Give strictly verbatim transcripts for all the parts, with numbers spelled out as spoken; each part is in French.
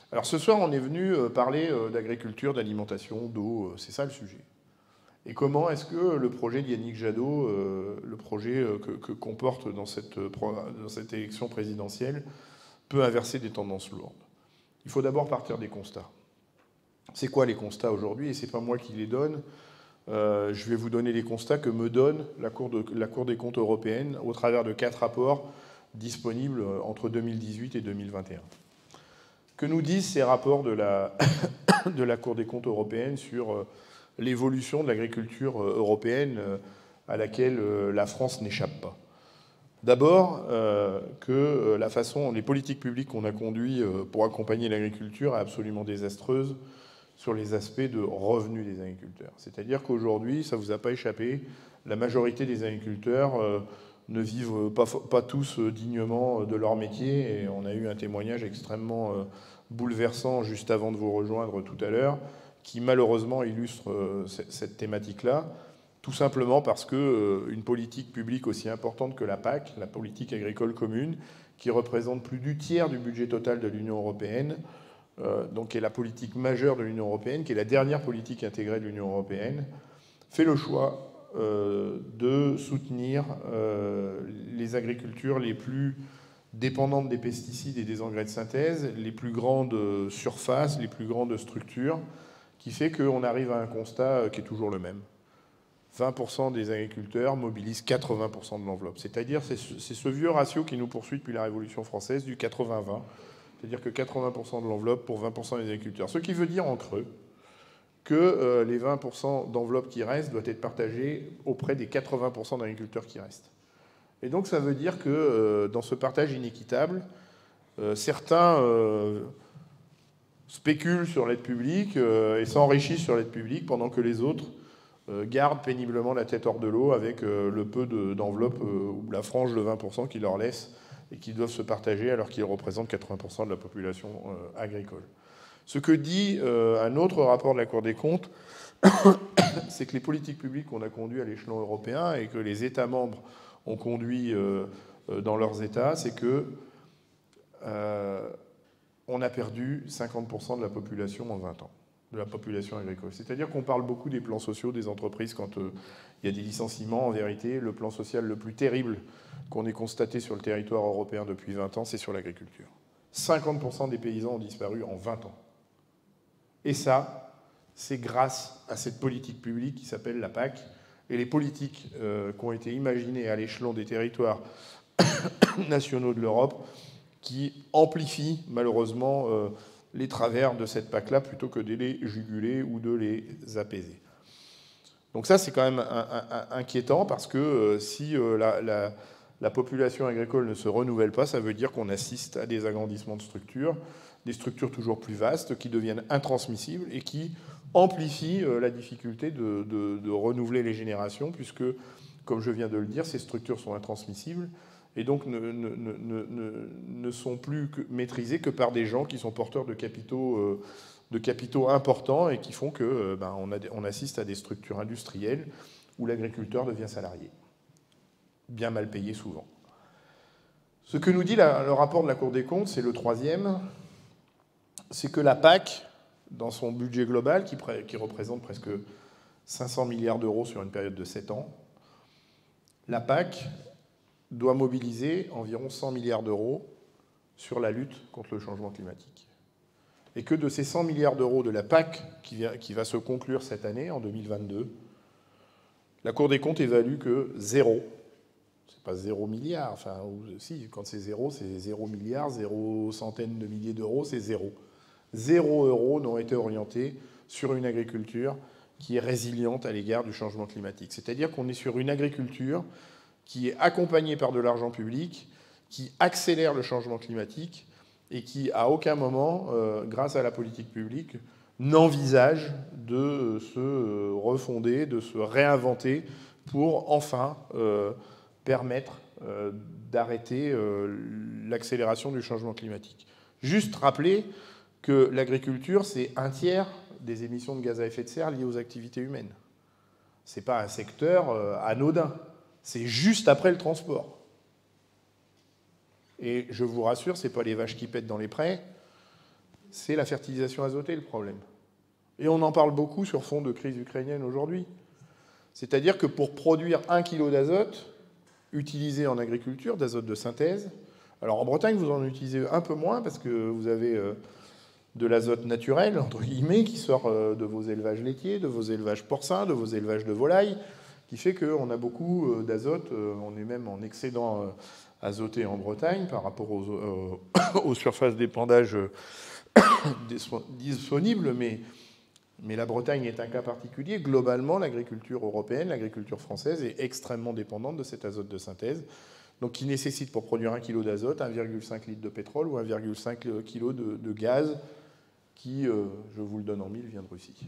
Alors ce soir, on est venu parler d'agriculture, d'alimentation, d'eau, c'est ça le sujet. Et comment est-ce que le projet d'Yannick Jadot, le projet que, que comporte dans cette, dans cette élection présidentielle, peut inverser des tendances lourdes? Il faut d'abord partir des constats. C'est quoi les constats aujourd'hui? Et ce n'est pas moi qui les donne. Euh, je vais vous donner les constats que me donne la Cour, de, la Cour des comptes européenne au travers de quatre rapports disponibles entre deux mille dix-huit et deux mille vingt et un. Que nous disent ces rapports de la, de la Cour des comptes européenne sur l'évolution de l'agriculture européenne à laquelle la France n'échappe pas? D'abord, euh, que la façon, les politiques publiques qu'on a conduites pour accompagner l'agriculture est absolument désastreuse sur les aspects de revenus des agriculteurs. C'est-à-dire qu'aujourd'hui, ça ne vous a pas échappé, la majorité des agriculteurs euh, ne vivent pas, pas tous dignement de leur métier. Et on a eu un témoignage extrêmement euh, bouleversant juste avant de vous rejoindre tout à l'heure, qui malheureusement illustre euh, cette thématique-là, tout simplement parce qu'une euh, politique publique aussi importante que la P A C, la politique agricole commune, qui représente plus du tiers du budget total de l'Union européenne, Euh, donc qui est la politique majeure de l'Union européenne, qui est la dernière politique intégrée de l'Union européenne, fait le choix euh, de soutenir euh, les agricultures les plus dépendantes des pesticides et des engrais de synthèse, les plus grandes surfaces, les plus grandes structures, qui fait qu'on arrive à un constat qui est toujours le même. vingt pour cent des agriculteurs mobilisent quatre-vingts pour cent de l'enveloppe. C'est-à-dire, c'est ce vieux ratio qui nous poursuit depuis la Révolution française, du quatre-vingts vingt. C'est-à-dire que quatre-vingts pour cent de l'enveloppe pour vingt pour cent des agriculteurs. Ce qui veut dire en creux que euh, les vingt pour cent d'enveloppe qui restent doivent être partagés auprès des quatre-vingts pour cent d'agriculteurs qui restent. Et donc ça veut dire que euh, dans ce partage inéquitable, euh, certains euh, spéculent sur l'aide publique euh, et s'enrichissent sur l'aide publique pendant que les autres euh, gardent péniblement la tête hors de l'eau avec euh, le peu d'enveloppe euh, ou la frange de vingt pour cent qui leur laisse et qui doivent se partager alors qu'ils représentent quatre-vingts pour cent de la population euh, agricole. Ce que dit euh, un autre rapport de la Cour des comptes, c'est que les politiques publiques qu'on a conduites à l'échelon européen et que les États membres ont conduit euh, dans leurs États, c'est que euh, on a perdu cinquante pour cent de la population en vingt ans, de la population agricole. C'est-à-dire qu'on parle beaucoup des plans sociaux des entreprises quand euh, il y a des licenciements. En vérité, le plan social le plus terrible qu'on ait constaté sur le territoire européen depuis vingt ans, c'est sur l'agriculture. cinquante pour cent des paysans ont disparu en vingt ans. Et ça, c'est grâce à cette politique publique qui s'appelle la P A C. Et les politiques euh, qui ont été imaginées à l'échelon des territoires nationaux de l'Europe qui amplifient malheureusement euh, les travers de cette P A C-là plutôt que de les juguler ou de les apaiser. Donc ça, c'est quand même un, un, inquiétant parce que euh, si euh, la, la, la population agricole ne se renouvelle pas, ça veut dire qu'on assiste à des agrandissements de structures, des structures toujours plus vastes qui deviennent intransmissibles et qui amplifient euh, la difficulté de, de, de renouveler les générations puisque, comme je viens de le dire, ces structures sont intransmissibles et donc ne, ne, ne, ne, ne sont plus que maîtrisées que par des gens qui sont porteurs de capitaux euh, de capitaux importants et qui font qu'on ben, on assiste à des structures industrielles où l'agriculteur devient salarié, bien mal payé souvent. Ce que nous dit la, le rapport de la Cour des comptes, c'est le troisième, c'est que la P A C, dans son budget global, qui, qui représente presque cinq cents milliards d'euros sur une période de sept ans, la P A C doit mobiliser environ cent milliards d'euros sur la lutte contre le changement climatique. Et que de ces cent milliards d'euros de la P A C qui, vient, qui va se conclure cette année, en deux mille vingt-deux, la Cour des comptes évalue que zéro, c'est pas zéro milliard, enfin, ou, si, quand c'est zéro, c'est zéro milliard, zéro centaine de milliers d'euros, c'est zéro. Zéro euro n'ont été orientés sur une agriculture qui est résiliente à l'égard du changement climatique. C'est-à-dire qu'on est sur une agriculture qui est accompagnée par de l'argent public, qui accélère le changement climatique, et qui, à aucun moment, euh, grâce à la politique publique, n'envisage de se refonder, de se réinventer pour enfin euh, permettre euh, d'arrêter euh, l'accélération du changement climatique. Juste rappeler que l'agriculture, c'est un tiers des émissions de gaz à effet de serre liées aux activités humaines. Ce n'est pas un secteur euh, anodin, c'est juste après le transport. Et je vous rassure, ce n'est pas les vaches qui pètent dans les prés. c'est la fertilisation azotée le problème. Et on en parle beaucoup sur fond de crise ukrainienne aujourd'hui. C'est-à-dire que pour produire un kilo d'azote utilisé en agriculture, d'azote de synthèse, alors en Bretagne, vous en utilisez un peu moins parce que vous avez de l'azote naturel, entre guillemets, qui sort de vos élevages laitiers, de vos élevages porcins, de vos élevages de volailles, qui fait qu'on a beaucoup d'azote, on est même en excédent azoté en Bretagne par rapport aux, aux surfaces d'épandage disponibles, mais... Mais la Bretagne est un cas particulier. Globalement, l'agriculture européenne, l'agriculture française est extrêmement dépendante de cet azote de synthèse, donc qui nécessite pour produire un kilo d'azote un virgule cinq litre de pétrole ou un virgule cinq kg de, de gaz qui, euh, je vous le donne en mille, vient de Russie.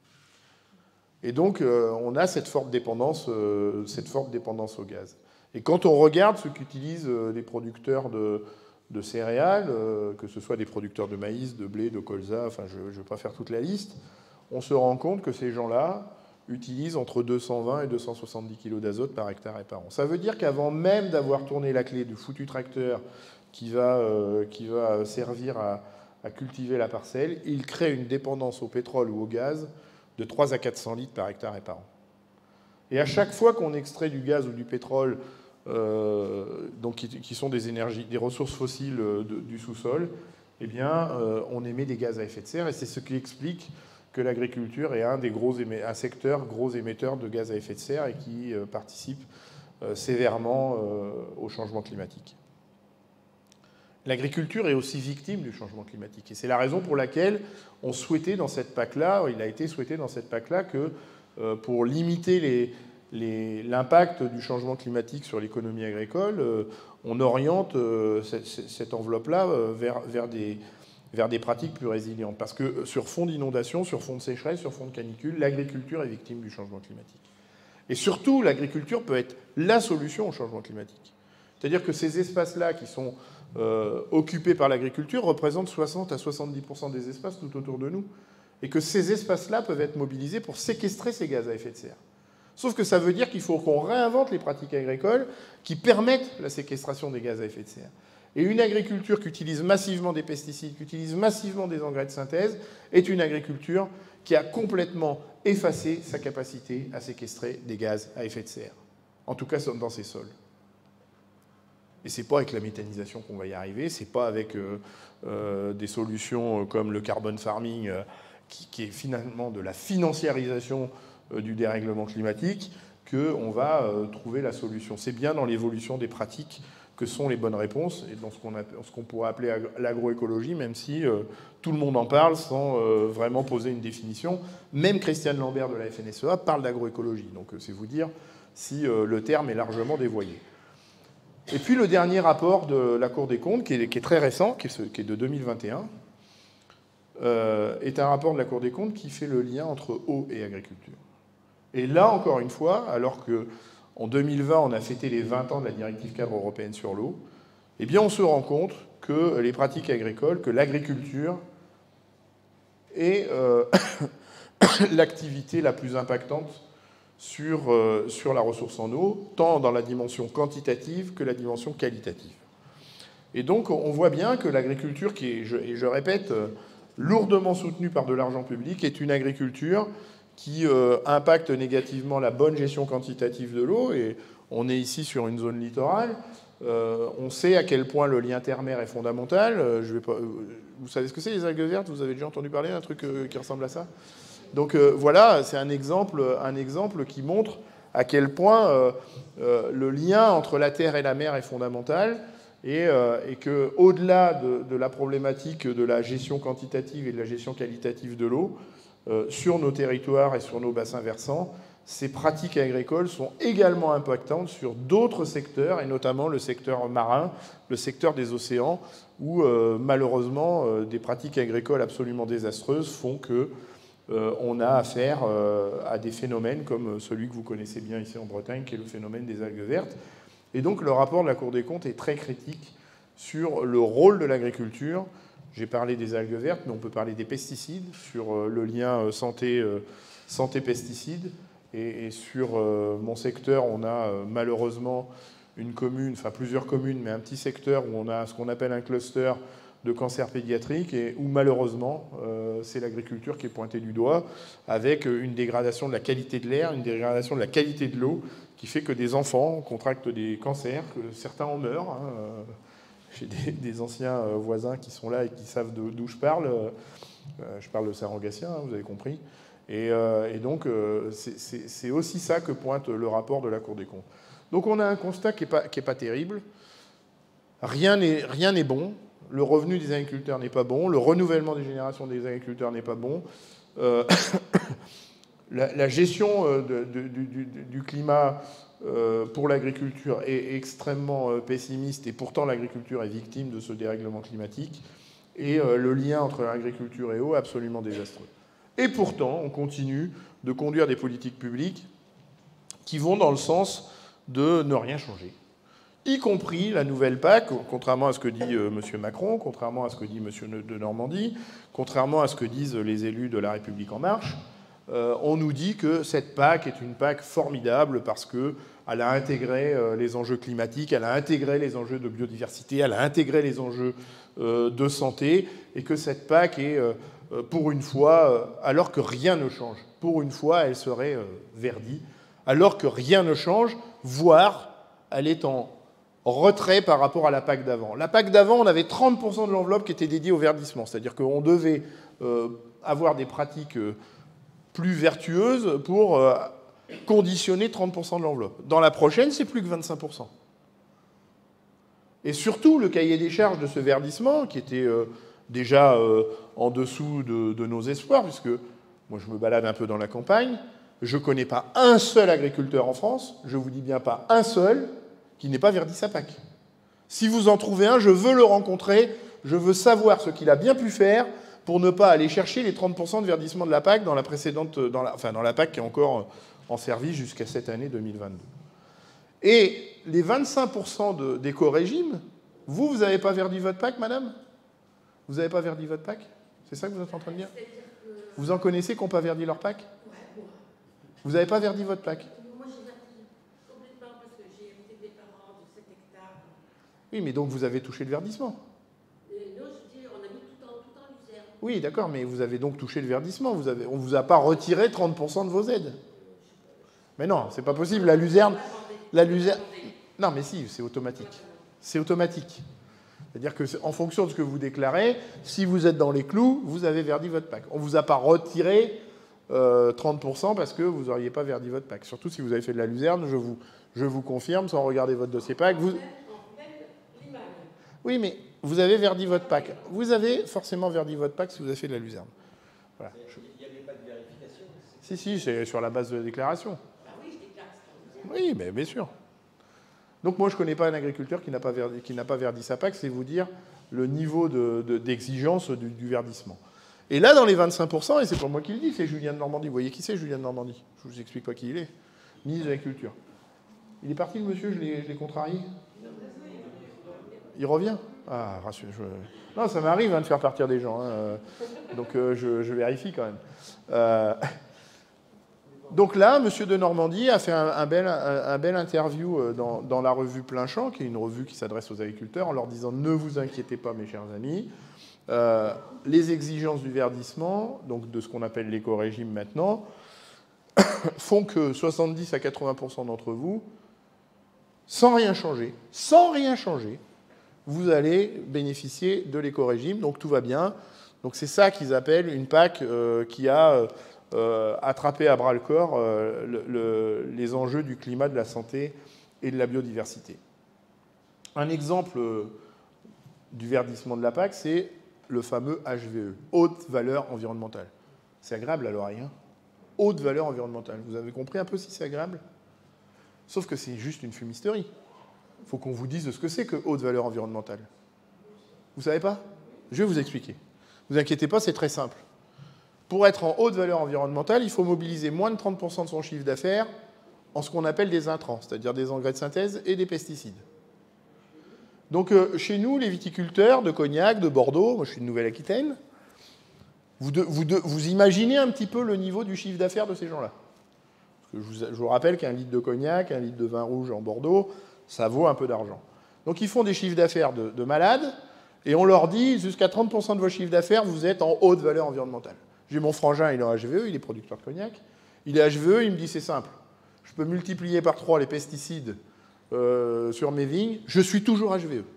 Et donc, euh, on a cette forte dépendance, euh, cette forte dépendance au gaz. Et quand on regarde ce qu'utilisent euh, les producteurs de, de céréales, euh, que ce soit des producteurs de maïs, de blé, de colza, enfin, je ne vais pas faire toute la liste, on se rend compte que ces gens-là utilisent entre deux cent vingt et deux cent soixante-dix kg d'azote par hectare et par an. Ça veut dire qu'avant même d'avoir tourné la clé du foutu tracteur qui va, euh, qui va servir à, à cultiver la parcelle, ils créent une dépendance au pétrole ou au gaz de trois à quatre cents litres par hectare et par an. Et à chaque fois qu'on extrait du gaz ou du pétrole, euh, donc qui, qui sont des énergies, des ressources fossiles de, du sous-sol, eh bien, euh, on émet des gaz à effet de serre, et c'est ce qui explique que l'agriculture est un, des gros émet... un secteur gros émetteur de gaz à effet de serre et qui euh, participe euh, sévèrement euh, au changement climatique. L'agriculture est aussi victime du changement climatique. Et c'est la raison pour laquelle on souhaitait dans cette P A C-là, il a été souhaité dans cette P A C-là que euh, pour limiter les, les, l'impact du changement climatique sur l'économie agricole, euh, on oriente euh, cette, cette enveloppe-là euh, vers, vers des... vers des pratiques plus résilientes. Parce que sur fond d'inondation, sur fond de sécheresse, sur fond de canicule, l'agriculture est victime du changement climatique. Et surtout, l'agriculture peut être la solution au changement climatique. C'est-à-dire que ces espaces-là qui sont euh, occupés par l'agriculture représentent soixante à soixante-dix pour cent des espaces tout autour de nous. Et que ces espaces-là peuvent être mobilisés pour séquestrer ces gaz à effet de serre. Sauf que ça veut dire qu'il faut qu'on réinvente les pratiques agricoles qui permettent la séquestration des gaz à effet de serre. Et une agriculture qui utilise massivement des pesticides, qui utilise massivement des engrais de synthèse, est une agriculture qui a complètement effacé sa capacité à séquestrer des gaz à effet de serre. En tout cas, dans ses sols. Et c'est pas avec la méthanisation qu'on va y arriver, c'est pas avec euh, euh, des solutions comme le carbon farming, euh, qui, qui est finalement de la financiarisation euh, du dérèglement climatique, qu'on va euh, trouver la solution. C'est bien dans l'évolution des pratiques que sont les bonnes réponses, et dans ce qu'on, ce qu'on pourrait appeler l'agroécologie, même si euh, tout le monde en parle sans euh, vraiment poser une définition. Même Christiane Lambert de la F N S E A parle d'agroécologie, donc euh, c'est vous dire si euh, le terme est largement dévoyé. Et puis le dernier rapport de la Cour des comptes, qui est, qui est très récent, qui est, ce, qui est de deux mille vingt et un, euh, est un rapport de la Cour des comptes qui fait le lien entre eau et agriculture. Et là, encore une fois, alors que en deux mille vingt, on a fêté les vingt ans de la directive cadre européenne sur l'eau, eh bien, on se rend compte que les pratiques agricoles, que l'agriculture est euh, l'activité la plus impactante sur, euh, sur la ressource en eau, tant dans la dimension quantitative que la dimension qualitative. Et donc, on voit bien que l'agriculture, qui est, je, et je répète, lourdement soutenue par de l'argent public, est une agriculture qui euh, impacte négativement la bonne gestion quantitative de l'eau. Et on est ici sur une zone littorale. Euh, on sait à quel point le lien terre-mer est fondamental. Euh, je vais pas, euh, vous savez ce que c'est, les algues vertes? Vous avez déjà entendu parler d'un truc euh, qui ressemble à ça? Donc euh, voilà, c'est un exemple, un exemple qui montre à quel point euh, euh, le lien entre la terre et la mer est fondamental. Et, euh, et qu'au-delà de, de la problématique de la gestion quantitative et de la gestion qualitative de l'eau, Euh, sur nos territoires et sur nos bassins versants, ces pratiques agricoles sont également impactantes sur d'autres secteurs, et notamment le secteur marin, le secteur des océans, où euh, malheureusement euh, des pratiques agricoles absolument désastreuses font que euh, on a affaire euh, à des phénomènes comme celui que vous connaissez bien ici en Bretagne, qui est le phénomène des algues vertes. Et donc le rapport de la Cour des comptes est très critique sur le rôle de l'agriculture. J'ai parlé des algues vertes, mais on peut parler des pesticides, sur le lien santé, santé-pesticides. Et, et sur mon secteur, on a malheureusement une commune, enfin plusieurs communes, mais un petit secteur où on a ce qu'on appelle un cluster de cancer pédiatrique, et où malheureusement, euh, c'est l'agriculture qui est pointée du doigt, avec une dégradation de la qualité de l'air, une dégradation de la qualité de l'eau, qui fait que des enfants contractent des cancers, que certains en meurent. Hein. J'ai des, des anciens voisins qui sont là et qui savent d'où je parle. Je parle de Saint-Rogatien, hein, vous avez compris. Et, euh, et donc, euh, c'est aussi ça que pointe le rapport de la Cour des comptes. Donc on a un constat qui n'est pas, qui est pas terrible. Rien n'est rien n'est bon. Le revenu des agriculteurs n'est pas bon. Le renouvellement des générations des agriculteurs n'est pas bon. Euh, la, la gestion de, de, du, du climat euh, pour l'agriculture est extrêmement pessimiste, et pourtant l'agriculture est victime de ce dérèglement climatique. Et euh, le lien entre agriculture et eau est absolument désastreux. Et pourtant, on continue de conduire des politiques publiques qui vont dans le sens de ne rien changer, y compris la nouvelle P A C, contrairement à ce que dit euh, M. Macron, contrairement à ce que dit M. de Normandie, contrairement à ce que disent les élus de La République En Marche. Euh, on nous dit que cette P A C est une P A C formidable parce qu'elle a intégré euh, les enjeux climatiques, elle a intégré les enjeux de biodiversité, elle a intégré les enjeux euh, de santé, et que cette P A C est, euh, pour une fois, euh, alors que rien ne change, pour une fois, elle serait euh, verdie, alors que rien ne change, voire elle est en retrait par rapport à la P A C d'avant. La P A C d'avant, on avait trente pour cent de l'enveloppe qui était dédiée au verdissement, c'est-à-dire qu'on devait euh, avoir des pratiques euh, plus vertueuses pour euh, conditionner trente pour cent de l'enveloppe. Dans la prochaine, c'est plus que vingt-cinq pour cent. Et surtout, le cahier des charges de ce verdissement, qui était euh, déjà euh, en dessous de, de nos espoirs, puisque moi je me balade un peu dans la campagne, je ne connais pas un seul agriculteur en France, je vous dis bien pas un seul, qui n'ait pas verdi sa P A C. Si vous en trouvez un, je veux le rencontrer, je veux savoir ce qu'il a bien pu faire pour ne pas aller chercher les trente pour cent de verdissement de la P A C dans la précédente, dans la, enfin dans la P A C qui est encore en service jusqu'à cette année deux mille vingt-deux. Et les vingt-cinq pour cent d'éco-régime, vous, vous n'avez pas verdi votre P A C, madame? Vous n'avez pas verdi votre P A C? C'est ça que vous êtes en train de dire? Vous en connaissez qui n'ont pas verdi leur P A C? Vous n'avez pas verdi votre P A C? Moi, j'ai verdi complètement parce que j'ai hérité des parents de sept hectares. Oui, mais donc vous avez touché le verdissement. Euh, non, je dis, on a mis tout en, tout en luzerne. Oui, d'accord, mais vous avez donc touché le verdissement. Vous avez, on ne vous a pas retiré trente pour cent de vos aides. Mais non, c'est pas possible. La luzerne... La luzerne... Non, mais si, c'est automatique. C'est automatique. C'est-à-dire qu'en fonction de ce que vous déclarez, si vous êtes dans les clous, vous avez verdi votre P A C. On ne vous a pas retiré euh, trente pour cent parce que vous n'auriez pas verdi votre P A C. Surtout si vous avez fait de la luzerne, je vous, je vous confirme, sans regarder votre dossier P A C. Vous... Oui, mais vous avez verdi votre P A C. Vous avez forcément verdi votre P A C si vous avez fait de la luzerne. Voilà. Il n'y avait pas de vérification? Si, si, c'est sur la base de la déclaration. Ah oui, je déclare ça. Oui, mais bien sûr. Donc moi, je ne connais pas un agriculteur qui n'a pas verdi, qui n'a pas verdi sa P A C, c'est vous dire le niveau d'exigence de, de, du, du verdissement. Et là, dans les vingt-cinq pour cent, et c'est pas moi qui le dis, c'est Julien de Normandie. Vous voyez qui c'est, Julien de Normandie? Je ne vous explique pas qui il est. Ministre de l'Agriculture. Il est parti, le monsieur? Je l'ai contrarié? Il revient? Ah, rassure. Je... Non, ça m'arrive hein, de faire partir des gens. Hein. Donc euh, je, je vérifie quand même. Euh... Donc là, M. de Normandie a fait un, un, bel, un, un bel interview dans, dans la revue Plein Champ, qui est une revue qui s'adresse aux agriculteurs, en leur disant « Ne vous inquiétez pas, mes chers amis, euh, les exigences du verdissement, donc de ce qu'on appelle l'éco-régime maintenant, font que soixante-dix à quatre-vingts pour cent d'entre vous, sans rien changer, sans rien changer, vous allez bénéficier de l'éco-régime, donc tout va bien. » Donc c'est ça qu'ils appellent une P A C euh, qui a... Euh, attraper à bras-le-corps euh, le, le, les enjeux du climat, de la santé et de la biodiversité. Un exemple euh, du verdissement de la P A C, c'est le fameux H V E, haute valeur environnementale. C'est agréable à l'oreille, hein? Haute valeur environnementale. Vous avez compris un peu si c'est agréable? Sauf que c'est juste une fumisterie. Il faut qu'on vous dise ce que c'est que haute valeur environnementale. Vous savez pas? Je vais vous expliquer. Ne vous inquiétez pas, c'est très simple. Pour être en haute valeur environnementale, il faut mobiliser moins de trente pour cent de son chiffre d'affaires en ce qu'on appelle des intrants, c'est-à-dire des engrais de synthèse et des pesticides. Donc euh, chez nous, les viticulteurs de Cognac, de Bordeaux, moi je suis de Nouvelle-Aquitaine, vous, de, vous, de, vous imaginez un petit peu le niveau du chiffre d'affaires de ces gens-là. Je vous, je vous rappelle qu'un litre de Cognac, un litre de vin rouge en Bordeaux, ça vaut un peu d'argent. Donc ils font des chiffres d'affaires de, de malades, Et on leur dit, jusqu'à trente pour cent de vos chiffres d'affaires, vous êtes en haute valeur environnementale. J'ai mon frangin, il est en H V E, il est producteur de cognac. Il est H V E, il me dit, c'est simple. Je peux multiplier par trois les pesticides euh, sur mes vignes, je suis toujours H V E.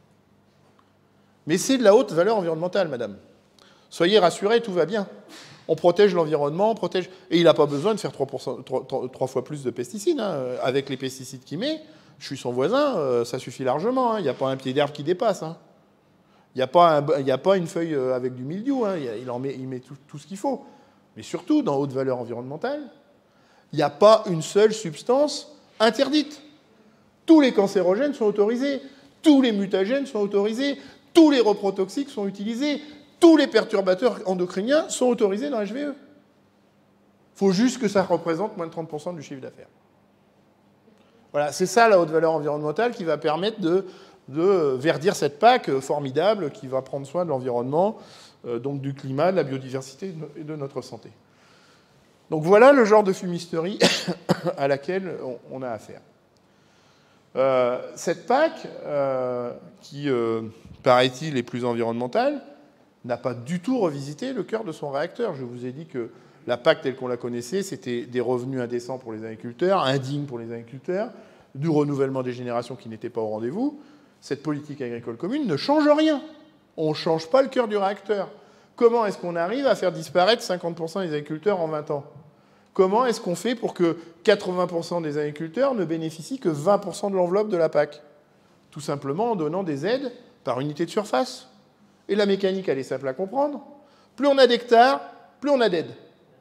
Mais c'est de la haute valeur environnementale, madame. Soyez rassurés, tout va bien. On protège l'environnement, on protège... Et il n'a pas besoin de faire trois, pour cent, trois, trois fois plus de pesticides. Hein. Avec les pesticides qu'il met, je suis son voisin, euh, ça suffit largement. Hein. Il n'y a pas un pied d'herbe qui dépasse. Hein. Il n'y a, a pas une feuille avec du mildiou. Hein. Il, en met, il met tout, tout ce qu'il faut. Mais surtout, dans haute valeur environnementale, il n'y a pas une seule substance interdite. Tous les cancérogènes sont autorisés. Tous les mutagènes sont autorisés. Tous les reprotoxiques sont utilisés. Tous les perturbateurs endocriniens sont autorisés dans H V E. Il faut juste que ça représente moins de trente pour cent du chiffre d'affaires. Voilà, c'est ça la haute valeur environnementale qui va permettre de, de verdir cette P A C formidable qui va prendre soin de l'environnement, euh, donc du climat, de la biodiversité et de notre santé. Donc voilà le genre de fumisterie à laquelle on, on a affaire. Euh, cette P A C, euh, qui, euh, paraît-il, est plus environnementale, n'a pas du tout revisité le cœur de son réacteur. Je vous ai dit que la P A C telle qu'on la connaissait, c'était des revenus indécents pour les agriculteurs, indignes pour les agriculteurs, du renouvellement des générations qui n'était pas au rendez-vous. Cette politique agricole commune ne change rien. On ne change pas le cœur du réacteur. Comment est-ce qu'on arrive à faire disparaître cinquante pour cent des agriculteurs en vingt ans? Comment est-ce qu'on fait pour que quatre-vingts pour cent des agriculteurs ne bénéficient que vingt pour cent de l'enveloppe de la P A C? Tout simplement en donnant des aides par unité de surface. Et la mécanique, elle est simple à comprendre. Plus on a d'hectares, plus on a d'aides.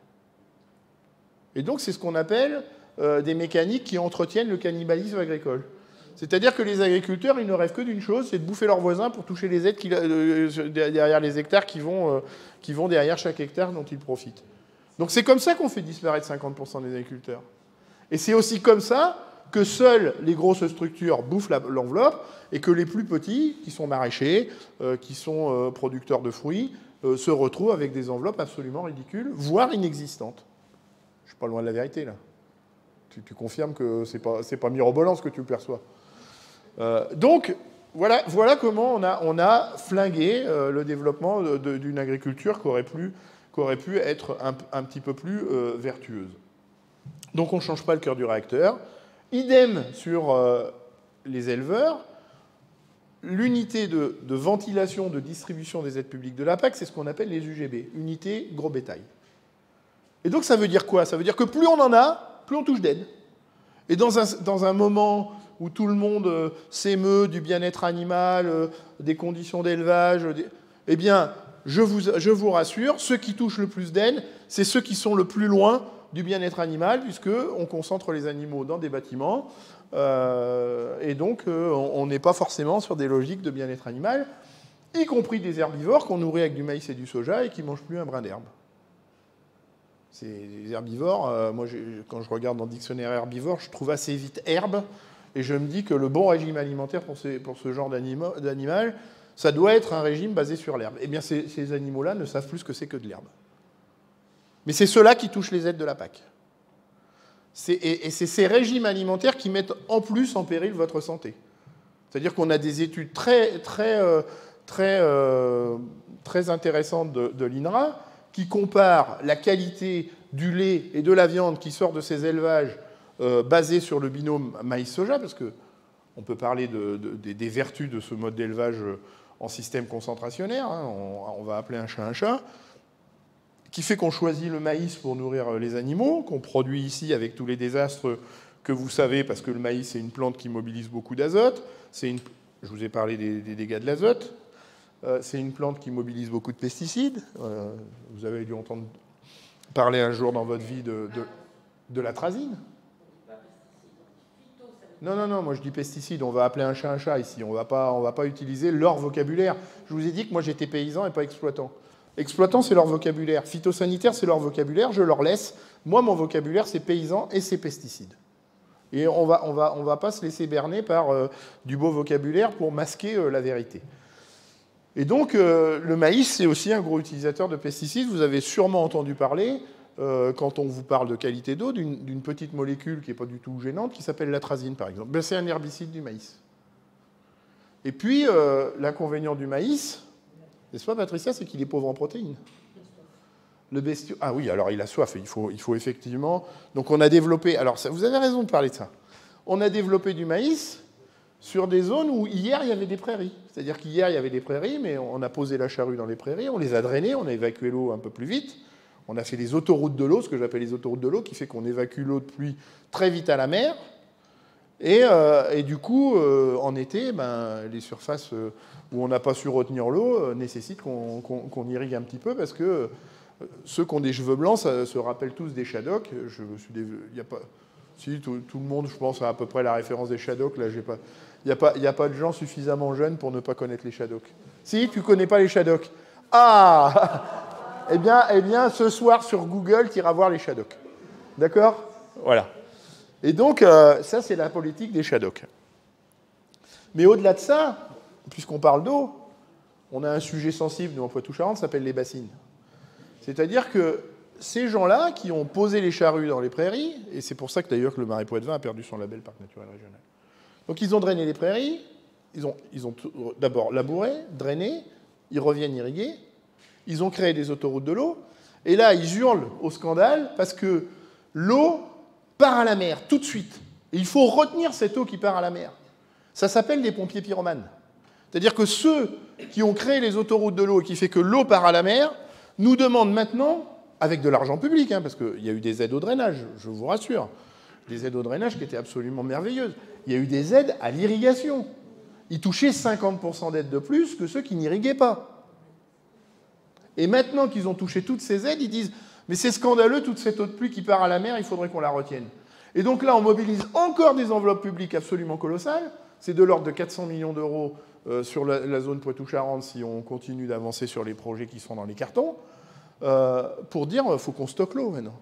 Et donc, c'est ce qu'on appelle euh, des mécaniques qui entretiennent le cannibalisme agricole. C'est-à-dire que les agriculteurs, ils ne rêvent que d'une chose, c'est de bouffer leurs voisins pour toucher les aides qui, euh, derrière les hectares qui vont, euh, qui vont derrière chaque hectare dont ils profitent. Donc, c'est comme ça qu'on fait disparaître cinquante pour cent des agriculteurs. Et c'est aussi comme ça que seules les grosses structures bouffent l'enveloppe et que les plus petits, qui sont maraîchers, euh, qui sont euh, producteurs de fruits, euh, se retrouvent avec des enveloppes absolument ridicules, voire inexistantes. Je ne suis pas loin de la vérité, là. Tu, tu confirmes que ce n'est pas, c'est pas mirobolant ce que tu perçois. Euh, donc, voilà, voilà comment on a, on a flingué euh, le développement de, de, d'une agriculture qui aurait, plus, qui aurait pu être un, un petit peu plus euh, vertueuse. Donc on ne change pas le cœur du réacteur. Idem sur euh, les éleveurs. L'unité de, de ventilation, de distribution des aides publiques de la P A C, c'est ce qu'on appelle les U G B, unité gros bétail. Et donc ça veut dire quoi? Ça veut dire que plus on en a, plus on touche d'aide. Et dans un, dans un moment où tout le monde euh, s'émeut du bien-être animal, euh, des conditions d'élevage, des... eh bien, je vous, je vous rassure, ceux qui touchent le plus d'aide, c'est ceux qui sont le plus loin du bien-être animal, puisqu'on concentre les animaux dans des bâtiments, euh, et donc euh, on n'est pas forcément sur des logiques de bien-être animal, y compris des herbivores qu'on nourrit avec du maïs et du soja et qui ne mangent plus un brin d'herbe. C'est des herbivores, euh, moi quand je regarde dans le dictionnaire herbivore, je trouve assez vite herbe, et je me dis que le bon régime alimentaire pour, ces, pour ce genre d'animal, ça doit être un régime basé sur l'herbe. Eh bien ces, ces animaux-là ne savent plus ce que c'est que de l'herbe. Mais c'est ceux-là qui touchent les aides de la P A C. C'est, et, et c'est ces régimes alimentaires qui mettent en plus en péril votre santé. C'est-à-dire qu'on a des études très, très, euh, très, euh, très intéressantes de, de l'I N R A qui comparent la qualité du lait et de la viande qui sort de ces élevages euh, basés sur le binôme maïs-soja, parce qu'on peut parler de, de, de, des vertus de ce mode d'élevage en système concentrationnaire, hein, on, on va appeler un chat un chat, qui fait qu'on choisit le maïs pour nourrir les animaux, qu'on produit ici avec tous les désastres que vous savez, parce que le maïs, c'est une plante qui mobilise beaucoup d'azote. C'est une... Je vous ai parlé des, des dégâts de l'azote. Euh, c'est une plante qui mobilise beaucoup de pesticides. Euh, vous avez dû entendre parler un jour dans votre vie de, de, de l'atrazine. Non, non, non, moi je dis pesticides. On va appeler un chat un chat ici. On ne va pas utiliser leur vocabulaire. Je vous ai dit que moi j'étais paysan et pas exploitant. Exploitant, c'est leur vocabulaire. Phytosanitaire, c'est leur vocabulaire. Je leur laisse. Moi, mon vocabulaire, c'est paysan et c'est pesticides. Et on va, on va, on va pas se laisser berner par euh, du beau vocabulaire pour masquer euh, la vérité. Et donc, euh, le maïs, c'est aussi un gros utilisateur de pesticides. Vous avez sûrement entendu parler, euh, quand on vous parle de qualité d'eau, d'une, d'une petite molécule qui n'est pas du tout gênante, qui s'appelle l'atrazine, par exemple. Ben, c'est un herbicide du maïs. Et puis, euh, l'inconvénient du maïs, n'est-ce pas, Patricia, c'est qu'il est pauvre en protéines. Le bestiau... Ah oui, alors il a soif. Il faut, il faut effectivement... Donc on a développé... Alors ça, vous avez raison de parler de ça. On a développé du maïs sur des zones où hier, il y avait des prairies. C'est-à-dire qu'hier, il y avait des prairies, mais on a posé la charrue dans les prairies, on les a drainées, on a évacué l'eau un peu plus vite. On a fait les autoroutes de l'eau, ce que j'appelle les autoroutes de l'eau, qui fait qu'on évacue l'eau de pluie très vite à la mer. Et, euh, et du coup, euh, en été, ben, les surfaces euh, où on n'a pas su retenir l'eau euh, nécessitent qu'on qu'on, qu'on irrigue un petit peu, parce que euh, ceux qui ont des cheveux blancs ça, se rappellent tous des shaddocks. Je me suis... Il y a pas... Si, tout, tout le monde, je pense, a à peu près la référence des shaddocks. Là, j'ai pas... Il n'y a, pas, il y a pas de gens suffisamment jeunes pour ne pas connaître les shaddocks. Si, tu ne connais pas les shaddocks. Ah eh bien, eh bien, ce soir, sur Google, tu iras voir les shaddocks. D'accord? Voilà. Et donc, euh, ça, c'est la politique des shaddocks. Mais au-delà de ça, puisqu'on parle d'eau, on a un sujet sensible, nous, en Poitou-Charentes, ça s'appelle les bassines. C'est-à-dire que ces gens-là qui ont posé les charrues dans les prairies, et c'est pour ça que d'ailleurs que le Marais Poitevin a perdu son label parc naturel régional. Donc ils ont drainé les prairies, ils ont, ils ont d'abord labouré, drainé, ils reviennent irriguer, ils ont créé des autoroutes de l'eau, et là ils hurlent au scandale parce que l'eau part à la mer tout de suite. Et il faut retenir cette eau qui part à la mer. Ça s'appelle des pompiers pyromanes. C'est-à-dire que ceux qui ont créé les autoroutes de l'eau et qui fait que l'eau part à la mer nous demandent maintenant, avec de l'argent public, hein, parce qu'il y a eu des aides au drainage, je vous rassure, des aides au drainage qui étaient absolument merveilleuses. Il y a eu des aides à l'irrigation. Ils touchaient cinquante pour cent d'aides de plus que ceux qui n'irriguaient pas. Et maintenant qu'ils ont touché toutes ces aides, ils disent « Mais c'est scandaleux, toute cette eau de pluie qui part à la mer, il faudrait qu'on la retienne. » Et donc là, on mobilise encore des enveloppes publiques absolument colossales. C'est de l'ordre de quatre cents millions d'euros euh, sur la, la zone Poitou-Charentes si on continue d'avancer sur les projets qui sont dans les cartons, euh, pour dire qu'il faut qu'on stocke l'eau maintenant.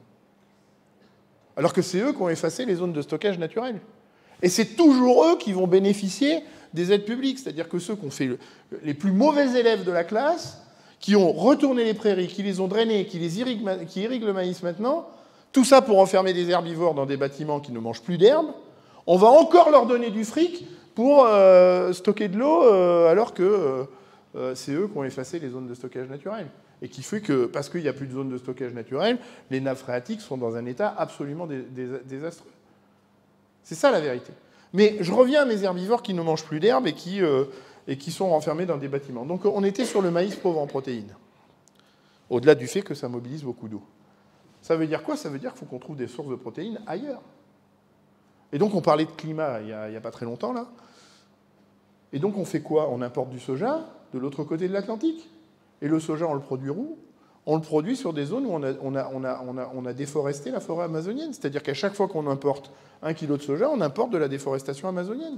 Alors que c'est eux qui ont effacé les zones de stockage naturel. Et c'est toujours eux qui vont bénéficier des aides publiques. C'est-à-dire que ceux qui ont fait le, les plus mauvais élèves de la classe, qui ont retourné les prairies, qui les ont drainées, qui, les irriguent, qui irriguent le maïs maintenant, tout ça pour enfermer des herbivores dans des bâtiments qui ne mangent plus d'herbe, on va encore leur donner du fric pour euh, stocker de l'eau, euh, alors que euh, c'est eux qui ont effacé les zones de stockage naturel. Et qui fait que, parce qu'il n'y a plus de zones de stockage naturel, les nappes phréatiques sont dans un état absolument désastreux. C'est ça la vérité. Mais je reviens à mes herbivores qui ne mangent plus d'herbe et qui, euh, et qui sont enfermés dans des bâtiments. Donc on était sur le maïs pauvre en protéines. Au-delà du fait que ça mobilise beaucoup d'eau. Ça veut dire quoi? Ça veut dire qu'il faut qu'on trouve des sources de protéines ailleurs. Et donc on parlait de climat il n'y a, a pas très longtemps, là. Et donc on fait quoi? On importe du soja de l'autre côté de l'Atlantique. Et le soja, on le produit où? On le produit sur des zones où on a, on a, on a, on a, on a déforesté la forêt amazonienne. C'est-à-dire qu'à chaque fois qu'on importe un kilo de soja, on importe de la déforestation amazonienne.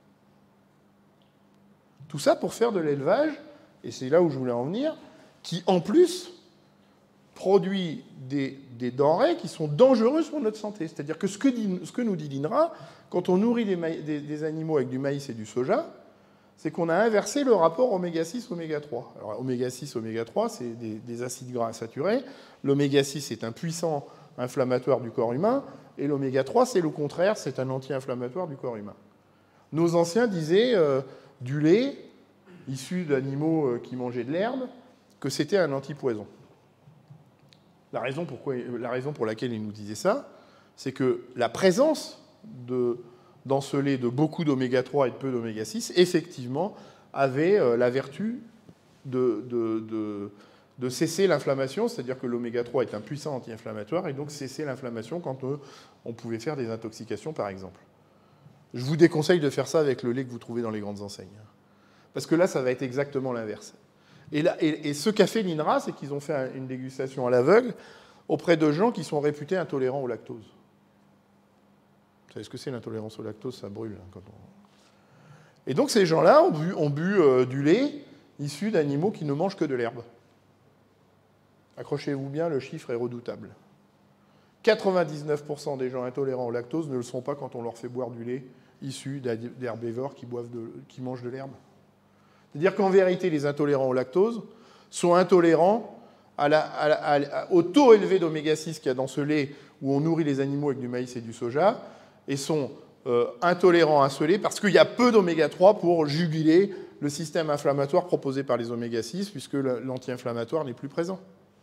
Tout ça pour faire de l'élevage, et c'est là où je voulais en venir, qui en plus produit des, des denrées qui sont dangereuses pour notre santé. C'est-à-dire que ce que, dit, ce que nous dit l'INRA, quand on nourrit des, des, des animaux avec du maïs et du soja, c'est qu'on a inversé le rapport oméga six, oméga trois. Alors, oméga six, oméga trois, c'est des, des acides gras saturés. L'oméga six est un puissant inflammatoire du corps humain, et l'oméga trois, c'est le contraire, c'est un anti-inflammatoire du corps humain. Nos anciens disaient euh, du lait issu d'animaux euh, qui mangeaient de l'herbe, que c'était un antipoison. La raison, pourquoi, la raison pour laquelle ils nous disaient ça, c'est que la présence de... dans ce lait de beaucoup d'oméga trois et de peu d'oméga six, effectivement, avait euh, la vertu de, de, de, de cesser l'inflammation, c'est-à-dire que l'oméga trois est un puissant anti-inflammatoire, et donc cesser l'inflammation quand euh, on pouvait faire des intoxications, par exemple. Je vous déconseille de faire ça avec le lait que vous trouvez dans les grandes enseignes. Parce que là, ça va être exactement l'inverse. Et, là, et, et ce qu'a fait l'INRA, c'est qu'ils ont fait une dégustation à l'aveugle auprès de gens qui sont réputés intolérants au lactose. Vous savez ce que c'est l'intolérance au lactose? Ça brûle. Hein, quand on... Et donc ces gens-là ont bu, ont bu euh, du lait issu d'animaux qui ne mangent que de l'herbe. Accrochez-vous bien, le chiffre est redoutable. quatre-vingt-dix-neuf pour cent des gens intolérants au lactose ne le sont pas quand on leur fait boire du lait issu d'herbivores qui, boivent de, qui mangent de l'herbe. C'est-à-dire qu'en vérité, les intolérants au lactose sont intolérants à la, à la, à la, au taux élevé d'oméga six qu'il y a dans ce lait où on nourrit les animaux avec du maïs et du soja, et sont euh, intolérants à ce lait parce qu'il y a peu d'oméga trois pour juguler le système inflammatoire proposé par les oméga six, puisque l'anti-inflammatoire n'est plus présent.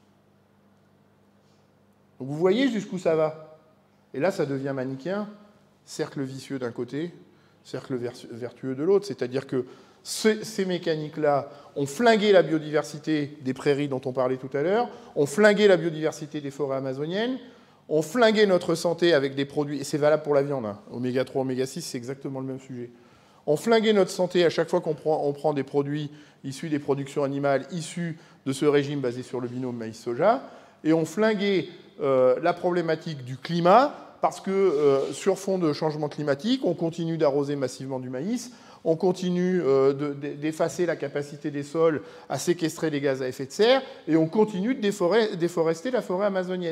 Donc vous voyez jusqu'où ça va. Et là, ça devient manichéen, cercle vicieux d'un côté, cercle vertueux de l'autre. C'est-à-dire que ces, ces mécaniques-là ont flingué la biodiversité des prairies dont on parlait tout à l'heure, ont flingué la biodiversité des forêts amazoniennes, ont flingué notre santé avec des produits, et c'est valable pour la viande, hein. Oméga trois, oméga six, c'est exactement le même sujet. On flingué notre santé à chaque fois qu'on prend, on prend des produits issus des productions animales, issus de ce régime basé sur le binôme maïs-soja, et on flingué euh, la problématique du climat, parce que euh, sur fond de changement climatique, on continue d'arroser massivement du maïs, on continue euh, d'effacer la capacité des sols à séquestrer les gaz à effet de serre, et on continue de déforester, déforester la forêt amazonienne.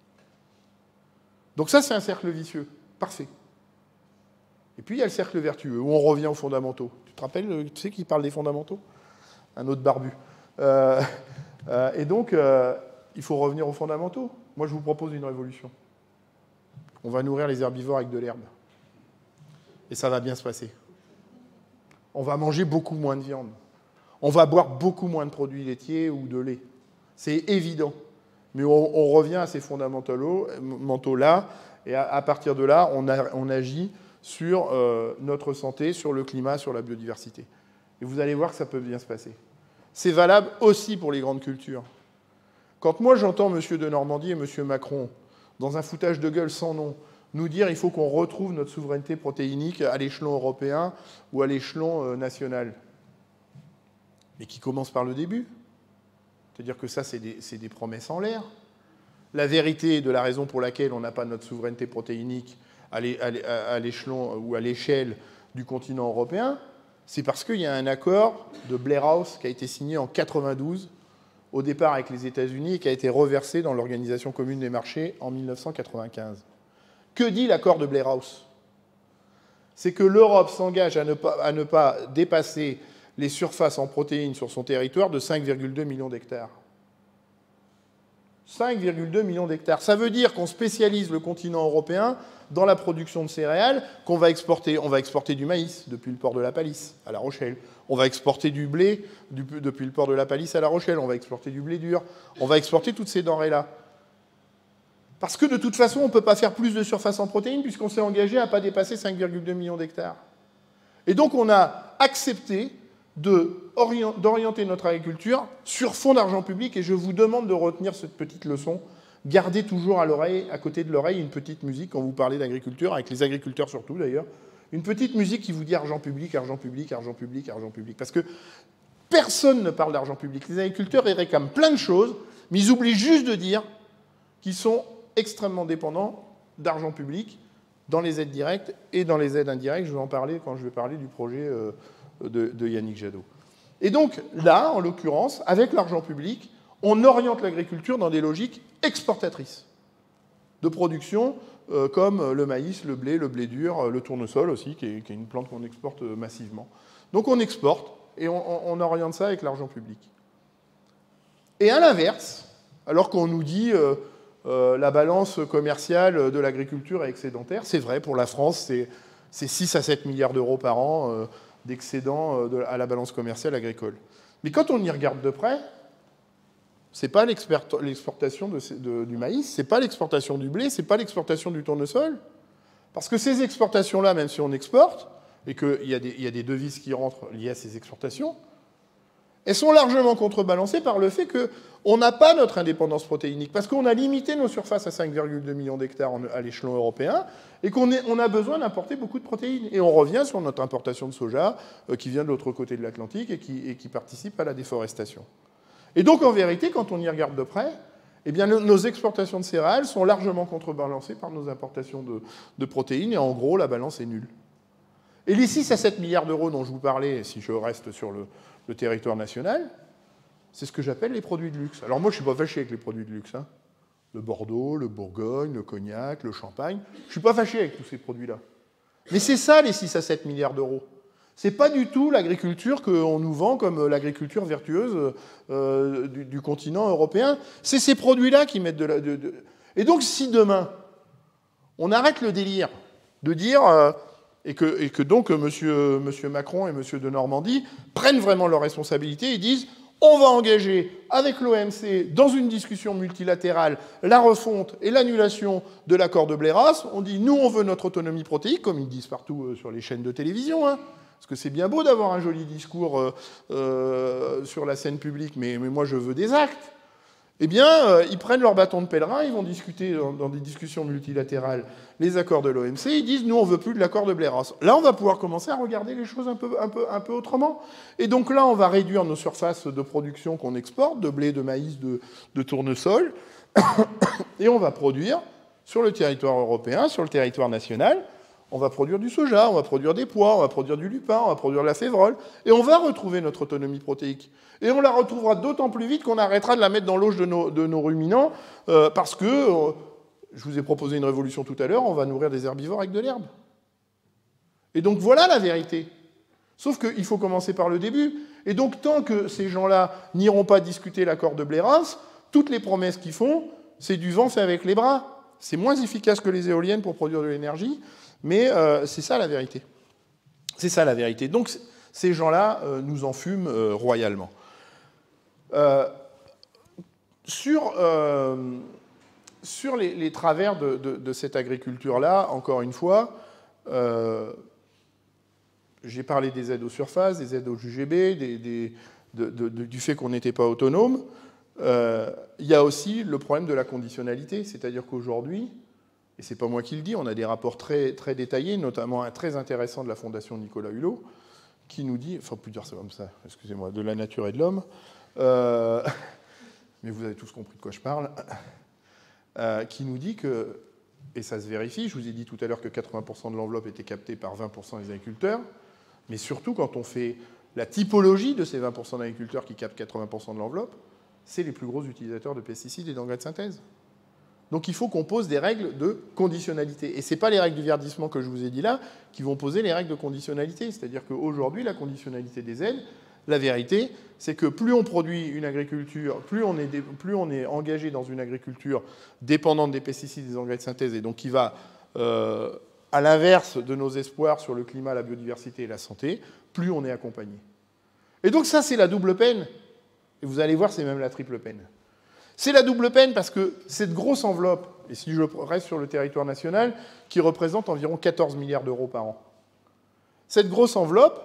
Donc ça, c'est un cercle vicieux. Parfait. Et puis, il y a le cercle vertueux, où on revient aux fondamentaux. Tu te rappelles, tu sais qui parle des fondamentaux? Un autre barbu. Euh, euh, et donc, euh, il faut revenir aux fondamentaux. Moi, je vous propose une révolution. On va nourrir les herbivores avec de l'herbe. Et ça va bien se passer. On va manger beaucoup moins de viande. On va boire beaucoup moins de produits laitiers ou de lait. C'est évident. Mais on, on revient à ces fondamentaux-là, et à, à partir de là, on, a, on agit sur euh, notre santé, sur le climat, sur la biodiversité. Et vous allez voir que ça peut bien se passer. C'est valable aussi pour les grandes cultures. Quand moi j'entends M. de Normandie et M. Macron, dans un foutage de gueule sans nom, nous dire qu'il faut qu'on retrouve notre souveraineté protéinique à l'échelon européen ou à l'échelon euh, national, mais qui commence par le début. C'est-à-dire que ça, c'est des, c'est des promesses en l'air. La vérité de la raison pour laquelle on n'a pas notre souveraineté protéinique à l'échelon ou à l'échelle du continent européen, c'est parce qu'il y a un accord de Blair House qui a été signé en quatre-vingt-douze, au départ avec les États-Unis, et qui a été reversé dans l'Organisation commune des marchés en mille neuf cent quatre-vingt-quinze. Que dit l'accord de Blair House? C'est que l'Europe s'engage à ne pas, à ne pas dépasser les surfaces en protéines sur son territoire de cinq virgule deux millions d'hectares. cinq virgule deux millions d'hectares. Ça veut dire qu'on spécialise le continent européen dans la production de céréales, qu'on va exporter. On va exporter du maïs depuis le port de la Palisse à La Rochelle. On va exporter du blé du, depuis le port de la Palisse à La Rochelle. On va exporter du blé dur. On va exporter toutes ces denrées-là. Parce que de toute façon, on ne peut pas faire plus de surface en protéines puisqu'on s'est engagé à ne pas dépasser cinq virgule deux millions d'hectares. Et donc on a accepté d'orienter notre agriculture sur fond d'argent public, et je vous demande de retenir cette petite leçon. Gardez toujours à l'oreille, à côté de l'oreille, une petite musique quand vous parlez d'agriculture, avec les agriculteurs surtout d'ailleurs, une petite musique qui vous dit argent public, argent public, argent public, argent public. Parce que personne ne parle d'argent public. Les agriculteurs, ils réclament plein de choses, mais ils oublient juste de dire qu'ils sont extrêmement dépendants d'argent public dans les aides directes et dans les aides indirectes. Je vais en parler quand je vais parler du projet euh, de, de Yannick Jadot. Et donc là, en l'occurrence, avec l'argent public, on oriente l'agriculture dans des logiques exportatrices de production, euh, comme le maïs, le blé, le blé dur, le tournesol aussi, qui est, qui est une plante qu'on exporte massivement. Donc on exporte et on, on oriente ça avec l'argent public. Et à l'inverse, alors qu'on nous dit euh, euh, la balance commerciale de l'agriculture est excédentaire, c'est vrai, pour la France, c'est, c'est six à sept milliards d'euros par an euh, d'excédent euh, à la balance commerciale agricole. Mais quand on y regarde de près, c'est pas l'exportation de, de, du maïs, c'est pas l'exportation du blé, c'est pas l'exportation du tournesol. Parce que ces exportations-là, même si on exporte, et qu'il y, y a des devises qui rentrent liées à ces exportations, elles sont largement contrebalancées par le fait qu'on n'a pas notre indépendance protéinique, parce qu'on a limité nos surfaces à cinq virgule deux millions d'hectares à l'échelon européen, et qu'on on a besoin d'importer beaucoup de protéines. Et on revient sur notre importation de soja, euh, qui vient de l'autre côté de l'Atlantique et qui, et qui participe à la déforestation. Et donc, en vérité, quand on y regarde de près, eh bien, nos exportations de céréales sont largement contrebalancées par nos importations de, de protéines, et en gros, la balance est nulle. Et les six à sept milliards d'euros dont je vous parlais, si je reste sur le, le territoire national, c'est ce que j'appelle les produits de luxe. Alors moi, je ne suis pas fâché avec les produits de luxe. Hein. Le Bordeaux, le Bourgogne, le Cognac, le Champagne. Je ne suis pas fâché avec tous ces produits-là. Mais c'est ça, les six à sept milliards d'euros. Ce n'est pas du tout l'agriculture qu'on nous vend comme l'agriculture vertueuse euh, du, du continent européen. C'est ces produits-là qui mettent de la... De, de... Et donc, si demain, on arrête le délire de dire... Euh, et que, et que donc monsieur, monsieur Macron et monsieur de Normandie prennent vraiment leurs responsabilités et disent on va engager avec l'O M C dans une discussion multilatérale la refonte et l'annulation de l'accord de Blairas. On dit nous on veut notre autonomie protéique, comme ils disent partout sur les chaînes de télévision, hein. Parce que c'est bien beau d'avoir un joli discours euh, euh, sur la scène publique, mais, mais moi je veux des actes. Eh bien, euh, ils prennent leur bâton de pèlerin, ils vont discuter dans, dans des discussions multilatérales les accords de l'O M C, ils disent nous on veut plus de l'accord de Blairas. Là on va pouvoir commencer à regarder les choses un peu, un peu, un peu autrement. Et donc là on va réduire nos surfaces de production qu'on exporte, de blé, de maïs, de, de tournesol, et on va produire sur le territoire européen, sur le territoire national, on va produire du soja, on va produire des pois, on va produire du lupin, on va produire de la févrole, et on va retrouver notre autonomie protéique. Et on la retrouvera d'autant plus vite qu'on arrêtera de la mettre dans l'auge de nos, de nos ruminants, euh, parce que, euh, je vous ai proposé une révolution tout à l'heure, on va nourrir des herbivores avec de l'herbe. Et donc voilà la vérité. Sauf qu'il faut commencer par le début. Et donc tant que ces gens-là n'iront pas discuter l'accord de Blairas, toutes les promesses qu'ils font, c'est du vent fait avec les bras. C'est moins efficace que les éoliennes pour produire de l'énergie, mais euh, c'est ça la vérité. C'est ça la vérité. Donc ces gens-là euh, nous enfument euh, royalement. Euh, sur euh, sur les, les travers de, de, de cette agriculture-là, encore une fois, euh, j'ai parlé des aides aux surfaces, des aides aux U G B, des, des, de, de, de, du fait qu'on n'était pas autonome. Euh, il y a aussi le problème de la conditionnalité, c'est-à-dire qu'aujourd'hui, et c'est pas moi qui le dis, on a des rapports très, très détaillés, notamment un très intéressant de la Fondation Nicolas Hulot, qui nous dit, enfin, plus dire ça comme ça, excusez-moi, de la nature et de l'homme, euh, mais vous avez tous compris de quoi je parle, euh, qui nous dit que, et ça se vérifie, je vous ai dit tout à l'heure que quatre-vingts pour cent de l'enveloppe était captée par vingt pour cent des agriculteurs, mais surtout quand on fait la typologie de ces vingt pour cent d'agriculteurs qui captent quatre-vingts pour cent de l'enveloppe, c'est les plus gros utilisateurs de pesticides et d'engrais de synthèse. Donc il faut qu'on pose des règles de conditionnalité. Et ce n'est pas les règles du verdissement que je vous ai dit là qui vont poser les règles de conditionnalité. C'est-à-dire qu'aujourd'hui, la conditionnalité des aides, la vérité, c'est que plus on produit une agriculture, plus on est, plus on est engagé dans une agriculture dépendante des pesticides et des engrais de synthèse, et donc qui va euh, à l'inverse de nos espoirs sur le climat, la biodiversité et la santé, plus on est accompagné. Et donc ça, c'est la double peine. Et vous allez voir, c'est même la triple peine. C'est la double peine parce que cette grosse enveloppe, et si je reste sur le territoire national, qui représente environ quatorze milliards d'euros par an, cette grosse enveloppe,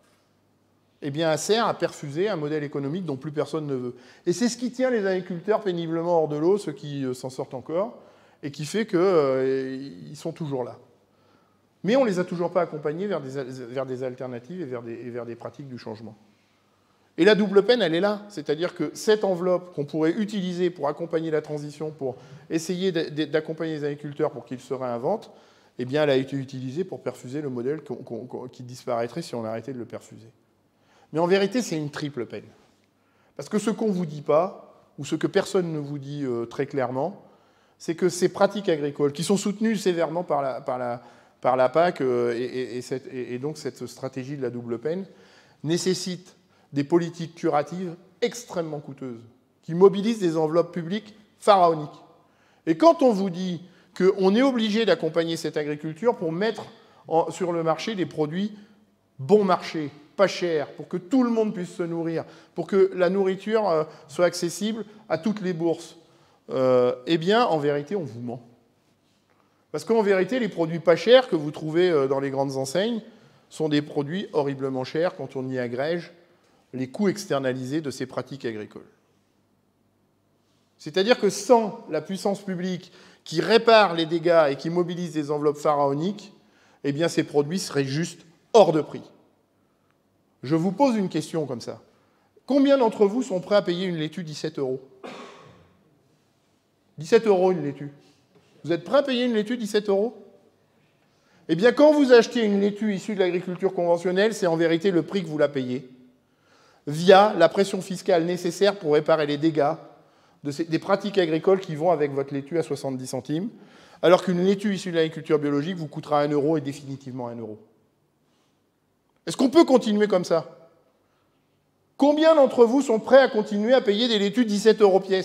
eh bien, elle sert à perfuser un modèle économique dont plus personne ne veut. Et c'est ce qui tient les agriculteurs péniblement hors de l'eau, ceux qui s'en sortent encore, et qui fait qu'ils euh, sont toujours là. Mais on ne les a toujours pas accompagnés vers des, vers des alternatives et vers des, et vers des pratiques du changement. Et la double peine, elle est là. C'est-à-dire que cette enveloppe qu'on pourrait utiliser pour accompagner la transition, pour essayer d'accompagner les agriculteurs pour qu'ils se réinventent, eh bien, elle a été utilisée pour perfuser le modèle qu'on, qu'on, qui disparaîtrait si on arrêtait de le perfuser. Mais en vérité, c'est une triple peine. Parce que ce qu'on ne vous dit pas, ou ce que personne ne vous dit euh, très clairement, c'est que ces pratiques agricoles, qui sont soutenues sévèrement par la, par la, par la P A C euh, et, et, cette, et, et donc cette stratégie de la double peine, nécessitent des politiques curatives extrêmement coûteuses, qui mobilisent des enveloppes publiques pharaoniques. Et quand on vous dit qu'on est obligé d'accompagner cette agriculture pour mettre en, sur le marché des produits bon marché, pas chers, pour que tout le monde puisse se nourrir, pour que la nourriture euh, soit accessible à toutes les bourses, euh, eh bien, en vérité, on vous ment. Parce qu'en vérité, les produits pas chers que vous trouvez euh, dans les grandes enseignes sont des produits horriblement chers quand on y agrège les coûts externalisés de ces pratiques agricoles. C'est-à-dire que sans la puissance publique qui répare les dégâts et qui mobilise des enveloppes pharaoniques, eh bien ces produits seraient juste hors de prix. Je vous pose une question comme ça. Combien d'entre vous sont prêts à payer une laitue dix-sept euros ? dix-sept euros une laitue. Vous êtes prêts à payer une laitue dix-sept euros ? Eh bien, quand vous achetez une laitue issue de l'agriculture conventionnelle, c'est en vérité le prix que vous la payez, via la pression fiscale nécessaire pour réparer les dégâts de ces, des pratiques agricoles qui vont avec votre laitue à soixante-dix centimes, alors qu'une laitue issue de l'agriculture biologique vous coûtera un euro et définitivement un euro. Est-ce qu'on peut continuer comme ça ? Combien d'entre vous sont prêts à continuer à payer des laitues dix-sept euros pièce ?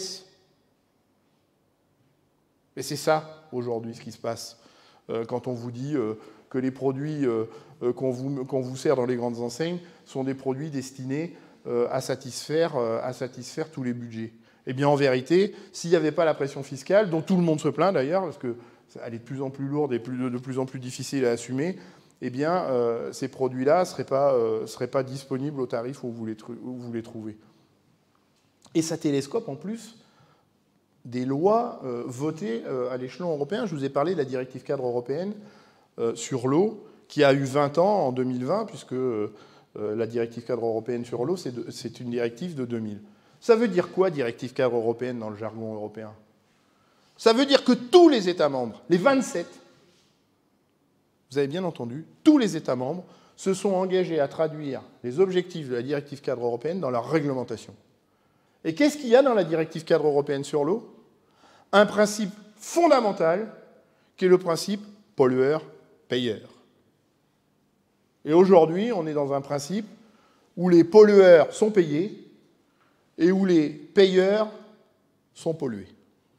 Et c'est ça, aujourd'hui, ce qui se passe euh, quand on vous dit euh, que les produits euh, euh, qu'on vous, qu'on vous sert dans les grandes enseignes sont des produits destinés euh, à, satisfaire, euh, à satisfaire tous les budgets. Eh bien, en vérité, s'il n'y avait pas la pression fiscale, dont tout le monde se plaint d'ailleurs, parce qu'elle est de plus en plus lourde et plus, de plus en plus difficile à assumer, eh bien, euh, ces produits-là ne seraient pas, euh, seraient pas disponibles au tarif où vous les, où vous les trouvez. Et ça télescope en plus des lois euh, votées euh, à l'échelon européen. Je vous ai parlé de la directive cadre européenne euh, sur l'eau, qui a eu vingt ans en deux mille vingt, puisque euh, la directive cadre européenne sur l'eau, c'est une directive de deux mille. Ça veut dire quoi, directive cadre européenne, dans le jargon européen? Ça veut dire que tous les États membres, les vingt-sept, vous avez bien entendu, tous les États membres se sont engagés à traduire les objectifs de la directive cadre européenne dans leur réglementation. Et qu'est-ce qu'il y a dans la directive cadre européenne sur l'eau? Un principe fondamental qui est le principe pollueur-payeur. Et aujourd'hui, on est dans un principe où les pollueurs sont payés et où les payeurs sont pollués.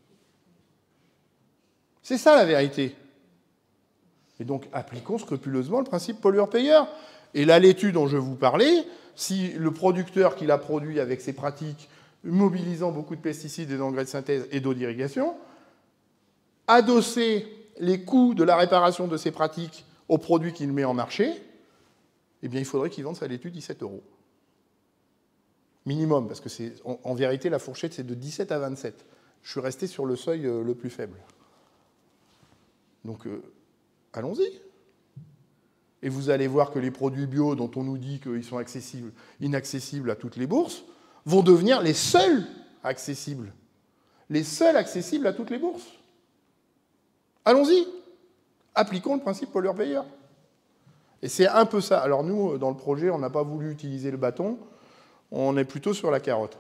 C'est ça la vérité. Et donc, appliquons scrupuleusement le principe pollueur-payeur. Et la laitue dont je vous parlais, si le producteur qui l'a produit avec ses pratiques mobilisant beaucoup de pesticides et d'engrais de synthèse et d'eau d'irrigation, adosser les coûts de la réparation de ces pratiques aux produits qu'il met en marché, eh bien, il faudrait qu'il vende sa laitue dix-sept euros. Minimum, parce que c'est, en, en vérité, la fourchette, c'est de dix-sept à vingt-sept. Je suis resté sur le seuil euh, le plus faible. Donc, euh, allons-y. Et vous allez voir que les produits bio, dont on nous dit qu'ils sont accessibles, inaccessibles à toutes les bourses, vont devenir les seuls accessibles. Les seuls accessibles à toutes les bourses. Allons-y. Appliquons le principe pollueur-payeur. Et c'est un peu ça. Alors nous, dans le projet, on n'a pas voulu utiliser le bâton, on est plutôt sur la carotte.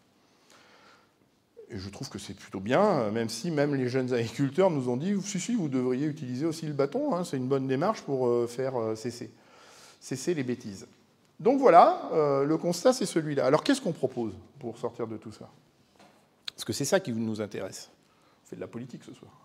Et je trouve que c'est plutôt bien, même si même les jeunes agriculteurs nous ont dit « Si, si, vous devriez utiliser aussi le bâton, hein, c'est une bonne démarche pour faire cesser, cesser les bêtises. » Donc voilà, euh, le constat, c'est celui-là. Alors qu'est-ce qu'on propose pour sortir de tout ça? Parce que c'est ça qui nous intéresse. On fait de la politique ce soir.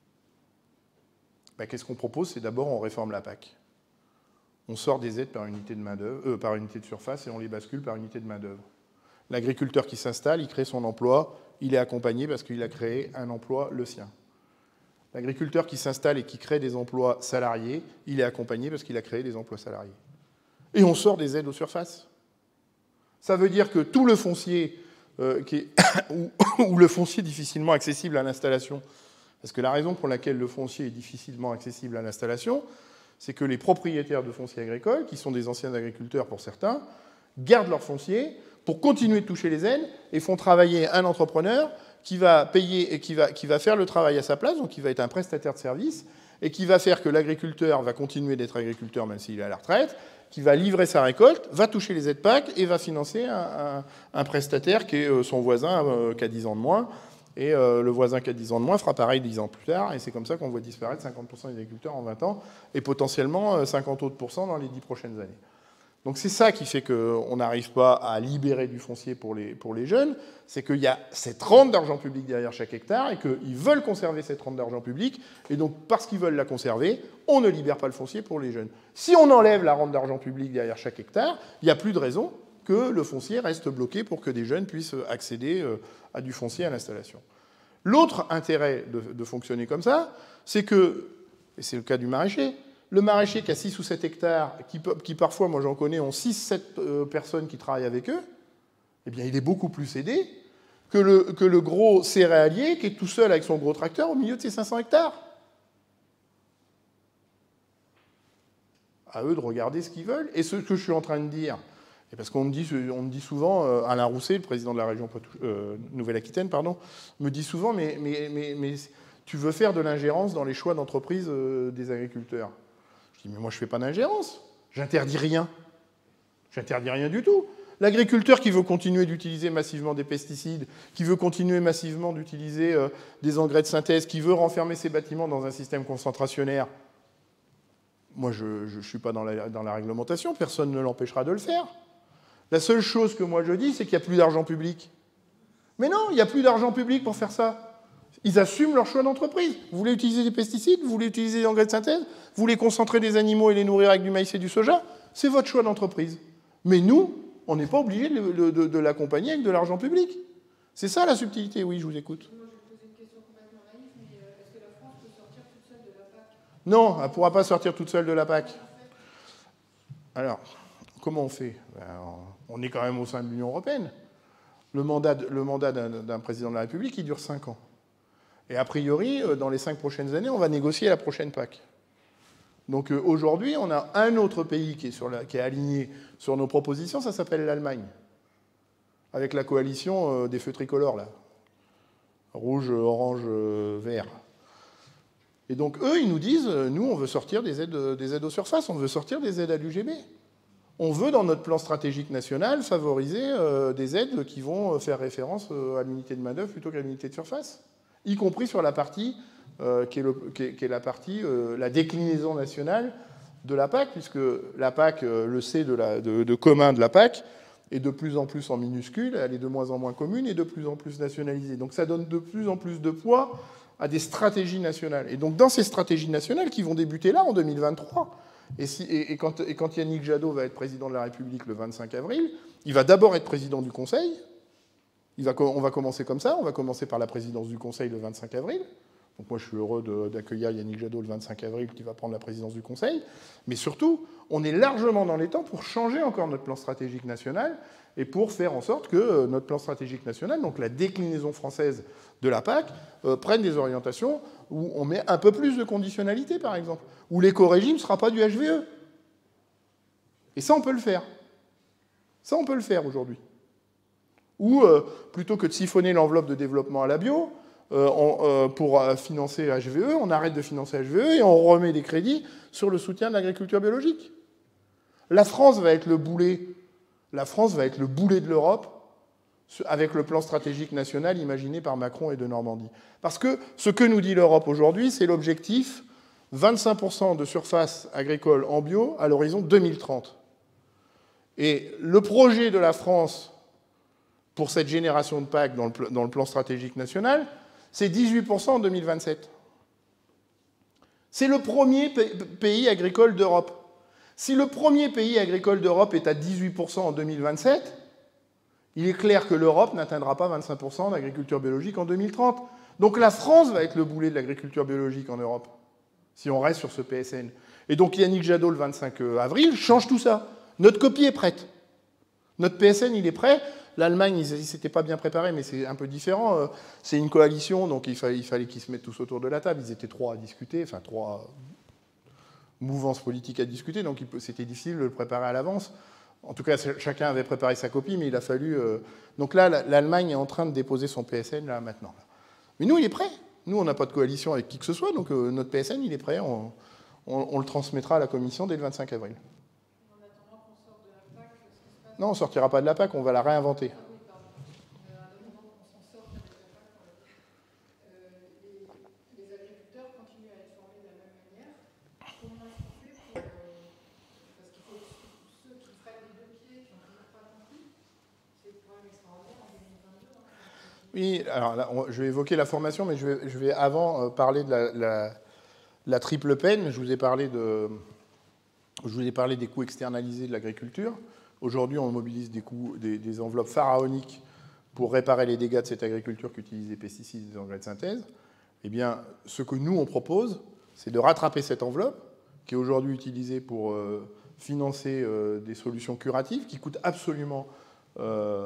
Ben, qu'est-ce qu'on propose? C'est d'abord, on réforme la P A C. On sort des aides par unité de main-d'œuvre, euh, par unité de surface, et on les bascule par unité de main-d'œuvre. L'agriculteur qui s'installe, il crée son emploi, il est accompagné parce qu'il a créé un emploi, le sien. L'agriculteur qui s'installe et qui crée des emplois salariés, il est accompagné parce qu'il a créé des emplois salariés. Et on sort des aides aux surfaces. Ça veut dire que tout le foncier, euh, qui est ou, ou le foncier difficilement accessible à l'installation, parce que la raison pour laquelle le foncier est difficilement accessible à l'installation, c'est que les propriétaires de foncier agricole, qui sont des anciens agriculteurs pour certains, gardent leur foncier pour continuer de toucher les aides et font travailler un entrepreneur qui va payer et qui va, qui va faire le travail à sa place, donc qui va être un prestataire de service, et qui va faire que l'agriculteur va continuer d'être agriculteur même s'il est à la retraite, qui va livrer sa récolte, va toucher les aides P A C et va financer un, un, un prestataire qui est son voisin euh, qui a dix ans de moins. Et euh, le voisin qui a dix ans de moins fera pareil dix ans plus tard, et c'est comme ça qu'on voit disparaître cinquante pour cent des agriculteurs en vingt ans, et potentiellement cinquante autres pourcents dans les dix prochaines années. Donc c'est ça qui fait qu'on n'arrive pas à libérer du foncier pour les, pour les jeunes, c'est qu'il y a cette rente d'argent public derrière chaque hectare, et qu'ils veulent conserver cette rente d'argent public, et donc parce qu'ils veulent la conserver, on ne libère pas le foncier pour les jeunes. Si on enlève la rente d'argent public derrière chaque hectare, il n'y a plus de raison que le foncier reste bloqué pour que des jeunes puissent accéder à du foncier à l'installation. L'autre intérêt de, de fonctionner comme ça, c'est que, et c'est le cas du maraîcher, le maraîcher qui a six ou sept hectares, qui, qui parfois, moi j'en connais, ont six sept euh, personnes qui travaillent avec eux, eh bien il est beaucoup plus aidé que le, que le gros céréalier qui est tout seul avec son gros tracteur au milieu de ses cinq cents hectares. À eux de regarder ce qu'ils veulent. Et ce que je suis en train de dire, et parce qu'on me dit, on me dit souvent, euh, Alain Rousset, le président de la région euh, Nouvelle-Aquitaine, pardon, me dit souvent, mais, mais, mais, mais tu veux faire de l'ingérence dans les choix d'entreprise euh, des agriculteurs. Je dis, mais moi je ne fais pas d'ingérence, j'interdis rien. J'interdis rien du tout. L'agriculteur qui veut continuer d'utiliser massivement des pesticides, qui veut continuer massivement d'utiliser euh, des engrais de synthèse, qui veut renfermer ses bâtiments dans un système concentrationnaire, moi je ne suis pas dans la, dans la réglementation, personne ne l'empêchera de le faire. La seule chose que moi je dis, c'est qu'il n'y a plus d'argent public. Mais non, il n'y a plus d'argent public pour faire ça. Ils assument leur choix d'entreprise. Vous voulez utiliser des pesticides, vous voulez utiliser des engrais de synthèse, vous voulez concentrer des animaux et les nourrir avec du maïs et du soja, c'est votre choix d'entreprise. Mais nous, on n'est pas obligé de, de, de, de l'accompagner avec de l'argent public. C'est ça la subtilité, oui, je vous écoute. Moi, je vais poser une question complètement naïve, mais est-ce que la France peut sortir toute seule de la P A C? Non, elle ne pourra pas sortir toute seule de la P A C. Alors, comment on fait? Ben, on est quand même au sein de l'Union européenne. Le mandat, le mandat d'un, d'un président de la République, il dure cinq ans. Et a priori, dans les cinq prochaines années, on va négocier la prochaine P A C. Donc euh, aujourd'hui, on a un autre pays qui est, sur la, qui est aligné sur nos propositions, ça s'appelle l'Allemagne. Avec la coalition euh, des feux tricolores, là. Rouge, orange, euh, vert. Et donc eux, ils nous disent, euh, nous, on veut sortir des aides, des aides aux surfaces, on veut sortir des aides à l'U G B. On veut, dans notre plan stratégique national, favoriser euh, des aides qui vont faire référence euh, à l'unité de main-d'œuvre plutôt qu'à l'unité de surface, y compris sur la partie euh, qui, est le, qui, est, qui est la partie, euh, la déclinaison nationale de la P A C, puisque la P A C, euh, le C de, la, de, de commun de la P A C, est de plus en plus en minuscule, elle est de moins en moins commune et de plus en plus nationalisée. Donc ça donne de plus en plus de poids à des stratégies nationales. Et donc dans ces stratégies nationales qui vont débuter là, en deux mille vingt-trois, et, si, et, et, quand, et quand Yannick Jadot va être président de la République le vingt-cinq avril, il va d'abord être président du Conseil. Il va, on va commencer comme ça, on va commencer par la présidence du Conseil le vingt-cinq avril. Donc moi je suis heureux de, d'accueillir Yannick Jadot le vingt-cinq avril qui va prendre la présidence du Conseil. Mais surtout, on est largement dans les temps pour changer encore notre plan stratégique national et pour faire en sorte que notre plan stratégique national, donc la déclinaison française de la P A C, euh, prenne des orientations où on met un peu plus de conditionnalité, par exemple, où l'éco-régime ne sera pas du H V E. Et ça, on peut le faire. Ça, on peut le faire aujourd'hui. Ou, euh, plutôt que de siphonner l'enveloppe de développement à la bio, euh, on, euh, pour euh, financer H V E, on arrête de financer H V E et on remet des crédits sur le soutien de l'agriculture biologique. La France va être le boulet, la France va être le boulet de l'Europe avec le plan stratégique national imaginé par Macron et de Normandie. Parce que ce que nous dit l'Europe aujourd'hui, c'est l'objectif vingt-cinq pour cent de surface agricole en bio à l'horizon deux mille trente. Et le projet de la France pour cette génération de P A C dans le, dans le plan stratégique national, c'est dix-huit pour cent en deux mille vingt-sept. C'est le premier pays agricole d'Europe. Si le premier pays agricole d'Europe est à dix-huit pour cent en deux mille vingt-sept, il est clair que l'Europe n'atteindra pas vingt-cinq pour cent d'agriculture biologique en deux mille trente. Donc la France va être le boulet de l'agriculture biologique en Europe, si on reste sur ce P S N. Et donc Yannick Jadot, le vingt-cinq avril, change tout ça. Notre copie est prête. Notre P S N, il est prêt. L'Allemagne, ils ne s'étaient pas bien préparés, mais c'est un peu différent. C'est une coalition, donc il fallait, il fallait qu'ils se mettent tous autour de la table. Ils étaient trois à discuter, enfin trois mouvances politiques à discuter, donc c'était difficile de le préparer à l'avance. En tout cas, chacun avait préparé sa copie, mais il a fallu... Euh... Donc là, l'Allemagne est en train de déposer son P S N, là, maintenant. Mais nous, il est prêt. Nous, on n'a pas de coalition avec qui que ce soit, donc euh, notre P S N, il est prêt. On, on, on le transmettra à la Commission dès le vingt-cinq avril. En attendant qu'on sorte de la P A C, ce qui se passe... Non, on ne sortira pas de la P A C, on va la réinventer. Ah oui, pardon. Mais en attendant qu'on s'en sorte avec la P A C, euh, les, les agriculteurs continuent à être formés de la même manière. Comment est-ce qu'on fait pour... Euh, parce qu'il faut ceux qui freinent les deux pieds, qui n'ont toujours pas compris, c'est quand même extraordinaire en deux mille vingt-deux. Hein. Oui, alors là, on, je vais évoquer la formation, mais je vais, je vais avant euh, parler de la, la, la triple peine. Je vous ai parlé de, je vous ai parlé des coûts externalisés de l'agriculture. Aujourd'hui, on mobilise des, coûts, des, des enveloppes pharaoniques pour réparer les dégâts de cette agriculture qui utilise des pesticides et des engrais de synthèse. Eh bien, ce que nous, on propose, c'est de rattraper cette enveloppe, qui est aujourd'hui utilisée pour euh, financer euh, des solutions curatives, qui coûtent absolument euh,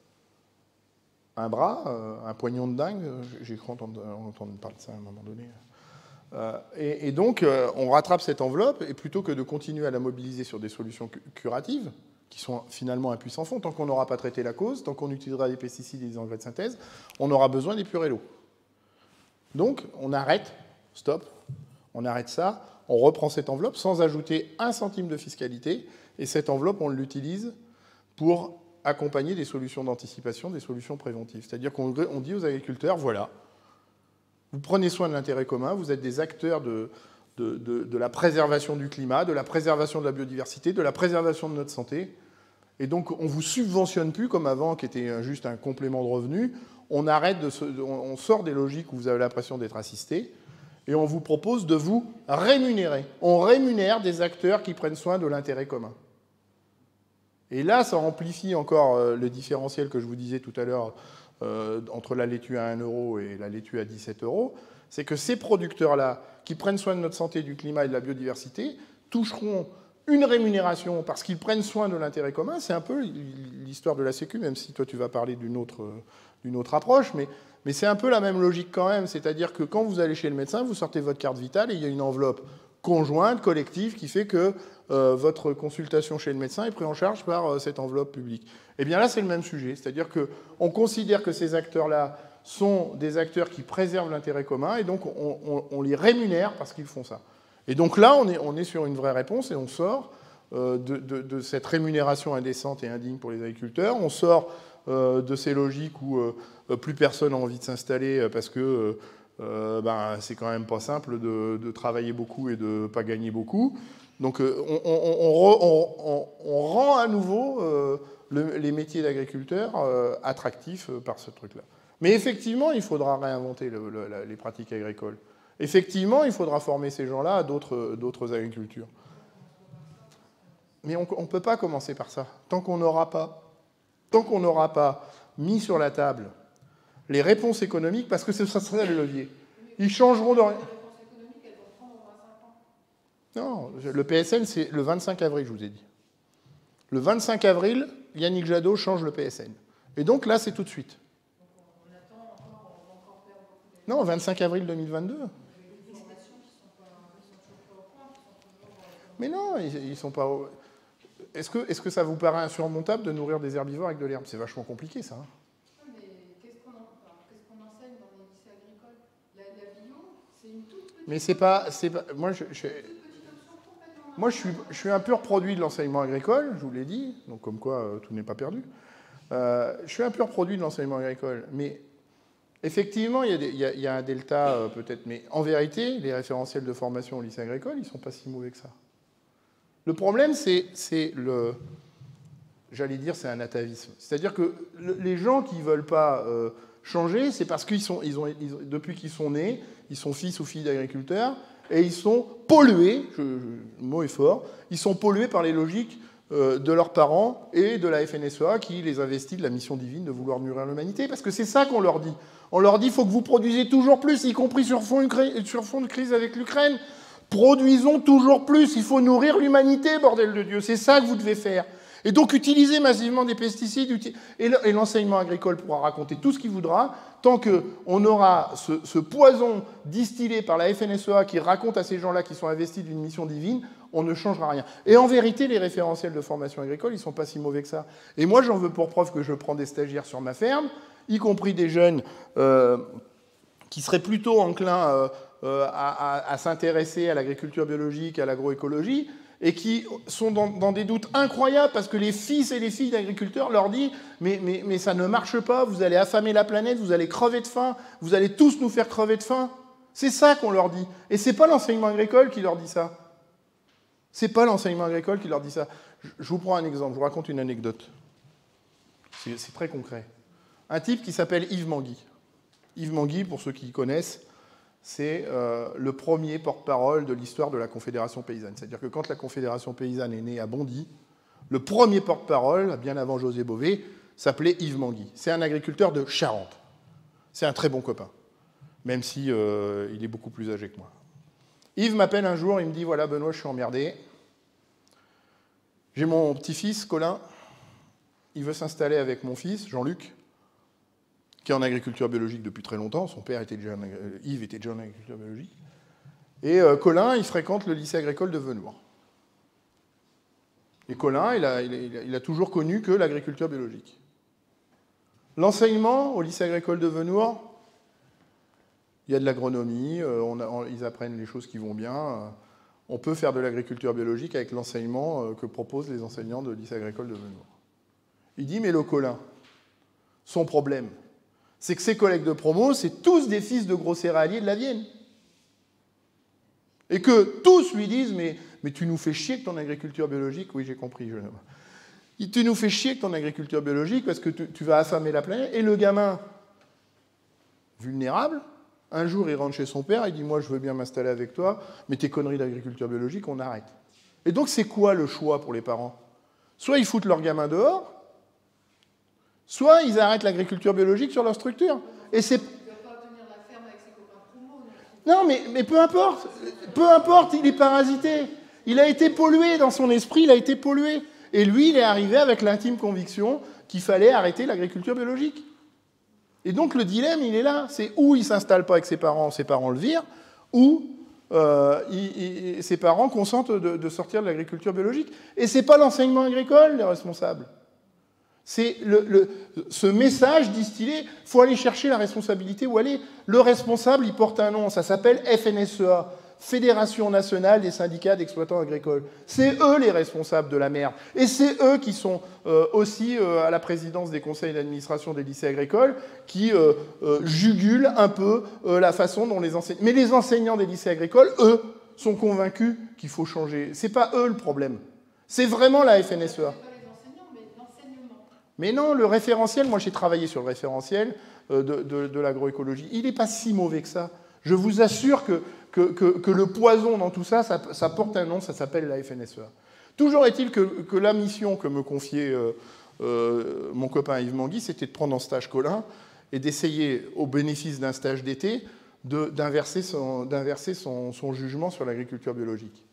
un bras, euh, un poignon de dingue. J'ai cru entendre, entendre parler de ça à un moment donné. Euh, et, et donc, euh, on rattrape cette enveloppe, et plutôt que de continuer à la mobiliser sur des solutions curatives, qui sont finalement un puissant fond, tant qu'on n'aura pas traité la cause, tant qu'on utilisera des pesticides et des engrais de synthèse, on aura besoin d'épurer l'eau. Donc, on arrête, stop, on arrête ça, on reprend cette enveloppe sans ajouter un centime de fiscalité, et cette enveloppe, on l'utilise pour accompagner des solutions d'anticipation, des solutions préventives. C'est-à-dire qu'on dit aux agriculteurs, voilà, vous prenez soin de l'intérêt commun, vous êtes des acteurs de, de, de, de la préservation du climat, de la préservation de la biodiversité, de la préservation de notre santé. Et donc, on ne vous subventionne plus comme avant, qui était juste un complément de revenu. on arrête de se, on sort des logiques où vous avez l'impression d'être assisté, et on vous propose de vous rémunérer. On rémunère des acteurs qui prennent soin de l'intérêt commun. Et là, ça amplifie encore le différentiel que je vous disais tout à l'heure euh, entre la laitue à un euro et la laitue à dix-sept euros. C'est que ces producteurs-là, qui prennent soin de notre santé, du climat et de la biodiversité, toucheront une rémunération parce qu'ils prennent soin de l'intérêt commun. C'est un peu l'histoire de la Sécu, même si toi tu vas parler d'une autre, d'une autre approche, mais, mais c'est un peu la même logique quand même. C'est-à-dire que quand vous allez chez le médecin, vous sortez votre carte vitale et il y a une enveloppe conjointe, collective, qui fait que euh, votre consultation chez le médecin est prise en charge par euh, cette enveloppe publique. Et bien là, c'est le même sujet. C'est-à-dire qu'on considère que ces acteurs-là sont des acteurs qui préservent l'intérêt commun, et donc on, on, on les rémunère parce qu'ils font ça. Et donc là, on est, on est sur une vraie réponse, et on sort euh, de, de, de cette rémunération indécente et indigne pour les agriculteurs, on sort euh, de ces logiques où euh, plus personne n'a envie de s'installer parce que euh, ben, c'est quand même pas simple de, de travailler beaucoup et de ne pas gagner beaucoup. Donc euh, on, on, on, on, on rend à nouveau euh, le, les métiers d'agriculteurs euh, attractifs par ce truc-là. Mais effectivement, il faudra réinventer le, le, les pratiques agricoles. Effectivement, il faudra former ces gens-là à d'autres agricultures. Mais on ne peut pas commencer par ça. Tant qu'on n'aura pas, tant qu'on n'aura pas mis sur la table les réponses économiques, parce que ce sera le levier. Ils changeront de rien. Non, le P S N, c'est le vingt-cinq avril, je vous ai dit. Le vingt-cinq avril, Yannick Jadot change le P S N. Et donc là, c'est tout de suite. Non, vingt-cinq avril deux mille vingt-deux. Mais non, ils ne sont pas... Est-ce que, est-ce que ça vous paraît insurmontable de nourrir des herbivores avec de l'herbe? C'est vachement compliqué, ça. Hein. Mais qu'est-ce qu'on enseigne dans les lycées agricoles? La, la bio, c'est une toute petite... Mais c'est pas... pas moi, je, je, moi je, suis, je suis un pur produit de l'enseignement agricole, je vous l'ai dit, donc comme quoi euh, tout n'est pas perdu. Euh, je suis un pur produit de l'enseignement agricole, mais... Effectivement, il y a, des, il y a, il y a un delta euh, peut-être, mais en vérité, les référentiels de formation au lycée agricole, ils ne sont pas si mauvais que ça. Le problème, c'est le... J'allais dire, c'est un atavisme. C'est-à-dire que le, les gens qui ne veulent pas euh, changer, c'est parce qu'ils sont, ils ont, ils ont, depuis qu'ils sont nés, ils sont fils ou filles d'agriculteurs, et ils sont pollués, je, je, le mot est fort, ils sont pollués par les logiques euh, de leurs parents et de la F N S E A qui les investit de la mission divine de vouloir nourrir l'humanité. Parce que c'est ça qu'on leur dit. On leur dit qu'il faut que vous produisez toujours plus, y compris sur fond, sur fond de crise avec l'Ukraine. Produisons toujours plus, il faut nourrir l'humanité, bordel de Dieu. C'est ça que vous devez faire. Et donc utilisez massivement des pesticides, et l'enseignement agricole pourra raconter tout ce qu'il voudra, tant qu'on aura ce, ce poison distillé par la F N S E A qui raconte à ces gens-là qui sont investis d'une mission divine, on ne changera rien. Et en vérité, les référentiels de formation agricole, ils ne sont pas si mauvais que ça. Et moi, j'en veux pour preuve que je prends des stagiaires sur ma ferme, y compris des jeunes euh, qui seraient plutôt enclins euh, euh, à, à, à s'intéresser à l'agriculture biologique, à l'agroécologie, et qui sont dans, dans des doutes incroyables parce que les fils et les filles d'agriculteurs leur disent mais, mais, mais ça ne marche pas, vous allez affamer la planète, vous allez crever de faim, vous allez tous nous faire crever de faim. C'est ça qu'on leur dit. Et c'est pas l'enseignement agricole qui leur dit ça. C'est pas l'enseignement agricole qui leur dit ça. Je vous prends un exemple, je vous raconte une anecdote. C'est très concret. Un type qui s'appelle Yves Manguy. Yves Manguy, pour ceux qui connaissent, c'est euh, le premier porte-parole de l'histoire de la Confédération paysanne. C'est-à-dire que quand la Confédération paysanne est née à Bondy, le premier porte-parole, bien avant José Bové, s'appelait Yves Manguy. C'est un agriculteur de Charente. C'est un très bon copain, même si euh, il est beaucoup plus âgé que moi. Yves m'appelle un jour, il me dit « Voilà, Benoît, je suis emmerdé. J'ai mon petit-fils, Colin, il veut s'installer avec mon fils, Jean-Luc, qui est en agriculture biologique depuis très longtemps. Son père était déjà en, euh, Yves était déjà en agriculture biologique. Et euh, Colin, il fréquente le lycée agricole de Venours. Et Colin, il a, il a, il a toujours connu que l'agriculture biologique. L'enseignement au lycée agricole de Venours, il y a de l'agronomie, euh, on a, on, ils apprennent les choses qui vont bien. Euh, on peut faire de l'agriculture biologique avec l'enseignement euh, que proposent les enseignants de lycée agricole de Venours. Il dit, mais le Colin, son problème, c'est que ses collègues de promo, c'est tous des fils de gros céréaliers de la Vienne. Et que tous lui disent, mais, mais tu nous fais chier avec ton agriculture biologique. Oui, j'ai compris, jeune homme. Tu nous fais chier avec ton agriculture biologique parce que tu, tu vas affamer la planète. Et le gamin, vulnérable. Un jour, il rentre chez son père, il dit « Moi, je veux bien m'installer avec toi, mais tes conneries d'agriculture biologique, on arrête. » Et donc, c'est quoi le choix pour les parents? Soit ils foutent leurs gamins dehors, soit ils arrêtent l'agriculture biologique sur leur structure. Et c'est... Non, mais, mais peu importe. Peu importe, il est parasité. Il a été pollué dans son esprit, il a été pollué. Et lui, il est arrivé avec l'intime conviction qu'il fallait arrêter l'agriculture biologique. Et donc, le dilemme, il est là. C'est où il ne s'installe pas avec ses parents, ses parents le virent, ou euh, il, il, ses parents consentent de, de sortir de l'agriculture biologique. Et ce n'est pas l'enseignement agricole, les responsables. C'est le, le, ce message distillé, il faut aller chercher la responsabilité où elle est. Le responsable, il porte un nom, ça s'appelle F N S E A, Fédération nationale des syndicats d'exploitants agricoles. C'est eux les responsables de la merde. Et c'est eux qui sont euh, aussi euh, à la présidence des conseils d'administration des lycées agricoles, qui euh, euh, jugulent un peu euh, la façon dont les enseignants... Mais les enseignants des lycées agricoles, eux, sont convaincus qu'il faut changer. C'est pas eux le problème. C'est vraiment la F N S E A. Mais non, le référentiel, moi j'ai travaillé sur le référentiel de, de, de l'agroécologie. Il n'est pas si mauvais que ça. Je vous assure que, que, que, que le poison dans tout ça, ça, ça porte un nom, ça s'appelle la F N S E A. Toujours est-il que, que la mission que me confiait euh, euh, mon copain Yves Manguy, c'était de prendre en stage Colin et d'essayer, au bénéfice d'un stage d'été, d'inverser son, d'inverser son, son jugement sur l'agriculture biologique.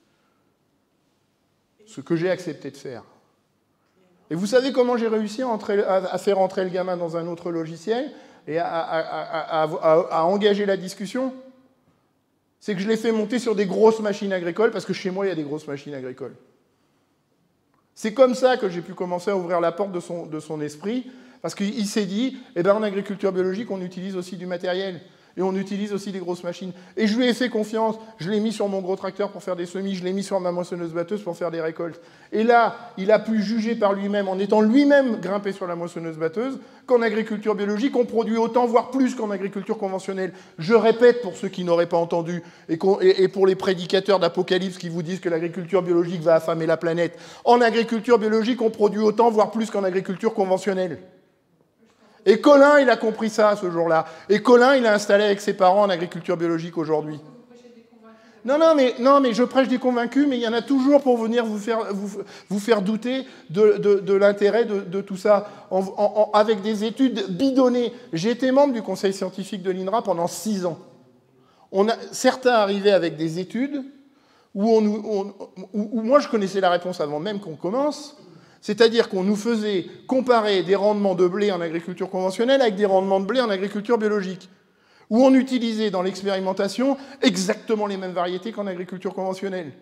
Ce que j'ai accepté de faire. Et vous savez comment j'ai réussi à, entrer, à, à faire entrer le gamin dans un autre logiciel et à, à, à, à, à engager la discussion? C'est que je l'ai fait monter sur des grosses machines agricoles, parce que chez moi, il y a des grosses machines agricoles. C'est comme ça que j'ai pu commencer à ouvrir la porte de son, de son esprit, parce qu'il s'est dit, eh ben, en agriculture biologique, on utilise aussi du matériel. Et on utilise aussi des grosses machines. Et je lui ai fait confiance. Je l'ai mis sur mon gros tracteur pour faire des semis. Je l'ai mis sur ma moissonneuse-batteuse pour faire des récoltes. Et là, il a pu juger par lui-même, en étant lui-même grimpé sur la moissonneuse-batteuse, qu'en agriculture biologique, on produit autant, voire plus qu'en agriculture conventionnelle. Je répète pour ceux qui n'auraient pas entendu, et, et pour les prédicateurs d'apocalypse qui vous disent que l'agriculture biologique va affamer la planète. En agriculture biologique, on produit autant, voire plus qu'en agriculture conventionnelle. Et Colin, il a compris ça ce jour-là. Et Colin, il a installé avec ses parents en agriculture biologique aujourd'hui. Non, non, mais, non, mais je prêche des convaincus, mais il y en a toujours pour venir vous faire, vous, vous faire douter de, de, de l'intérêt de, de tout ça, en, en, avec des études bidonnées. J'ai été membre du conseil scientifique de l'I N R A pendant six ans. On a, certains arrivaient avec des études où, on, on, où, où moi je connaissais la réponse avant même qu'on commence. C'est-à-dire qu'on nous faisait comparer des rendements de blé en agriculture conventionnelle avec des rendements de blé en agriculture biologique, où on utilisait dans l'expérimentation exactement les mêmes variétés qu'en agriculture conventionnelle.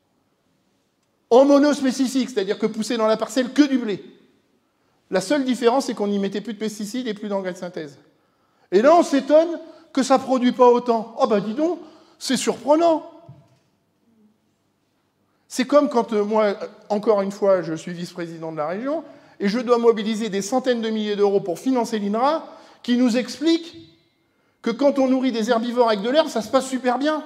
En monospécifique, c'est-à-dire que poussait dans la parcelle que du blé. La seule différence, c'est qu'on n'y mettait plus de pesticides et plus d'engrais de synthèse. Et là, on s'étonne que ça ne produit pas autant. Oh ben dis donc, c'est surprenant. C'est comme quand euh, moi, encore une fois, je suis vice-président de la région, et je dois mobiliser des centaines de milliers d'euros pour financer l'I N R A, qui nous explique que quand on nourrit des herbivores avec de l'herbe, ça se passe super bien.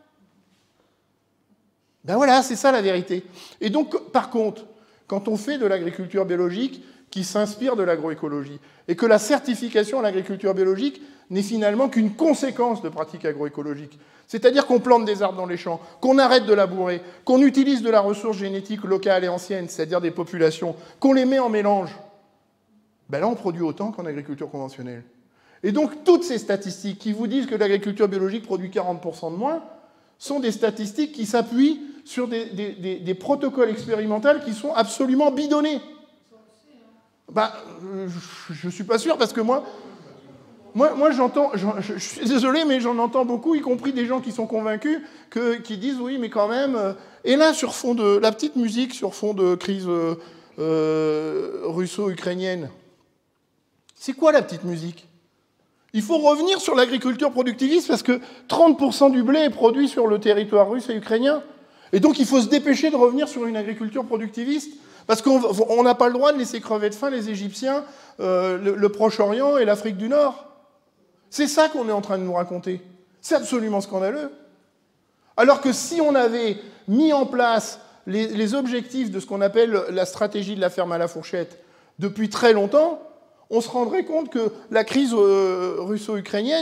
Ben voilà, c'est ça la vérité. Et donc, par contre, quand on fait de l'agriculture biologique qui s'inspire de l'agroécologie, et que la certification à l'agriculture biologique n'est finalement qu'une conséquence de pratiques agroécologiques, c'est-à-dire qu'on plante des arbres dans les champs, qu'on arrête de labourer, qu'on utilise de la ressource génétique locale et ancienne, c'est-à-dire des populations, qu'on les met en mélange, ben là on produit autant qu'en agriculture conventionnelle. Et donc toutes ces statistiques qui vous disent que l'agriculture biologique produit quarante pour cent de moins sont des statistiques qui s'appuient sur des, des, des, des protocoles expérimentaux qui sont absolument bidonnés. Ben, je ne suis pas sûr parce que moi... Moi, moi j'entends, je, je suis désolé, mais j'en entends beaucoup, y compris des gens qui sont convaincus, que, qui disent oui, mais quand même. Euh, et là, sur fond de la petite musique, sur fond de crise euh, euh, russo-ukrainienne, c'est quoi la petite musique? Il faut revenir sur l'agriculture productiviste parce que trente pour cent du blé est produit sur le territoire russe et ukrainien. Et donc, il faut se dépêcher de revenir sur une agriculture productiviste. Parce qu'on n'a pas le droit de laisser crever de faim les Égyptiens, euh, le, le Proche-Orient et l'Afrique du Nord. C'est ça qu'on est en train de nous raconter. C'est absolument scandaleux. Alors que si on avait mis en place les, les objectifs de ce qu'on appelle la stratégie de la ferme à la fourchette depuis très longtemps, on se rendrait compte que la crise euh, russo-ukrainienne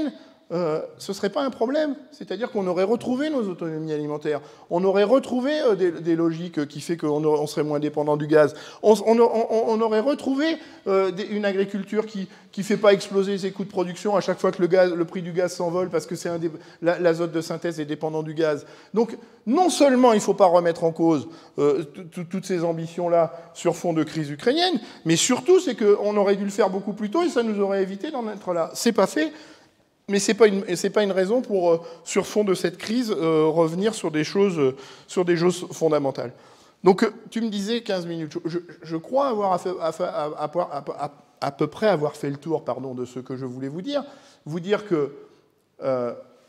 euh, ce ne serait pas un problème. C'est-à-dire qu'on aurait retrouvé nos autonomies alimentaires. On aurait retrouvé euh, des, des logiques qui fait qu'on on serait moins dépendant du gaz. On, on, on, on aurait retrouvé euh, des, une agriculture qui ne fait pas exploser ses coûts de production à chaque fois que le, gaz, le prix du gaz s'envole parce que c'est un des, la, l'azote de synthèse est dépendant du gaz. Donc, non seulement il ne faut pas remettre en cause euh, toutes ces ambitions-là sur fond de crise ukrainienne, mais surtout, c'est qu'on aurait dû le faire beaucoup plus tôt et ça nous aurait évité d'en être là. C'est pas fait. Mais ce n'est pas, pas une raison pour, euh, sur fond de cette crise, euh, revenir sur des, choses, euh, sur des choses fondamentales. Donc, euh, tu me disais quinze minutes. Je, je crois avoir à, à, à, à, à peu près avoir fait le tour pardon, de ce que je voulais vous dire. Vous dire que euh,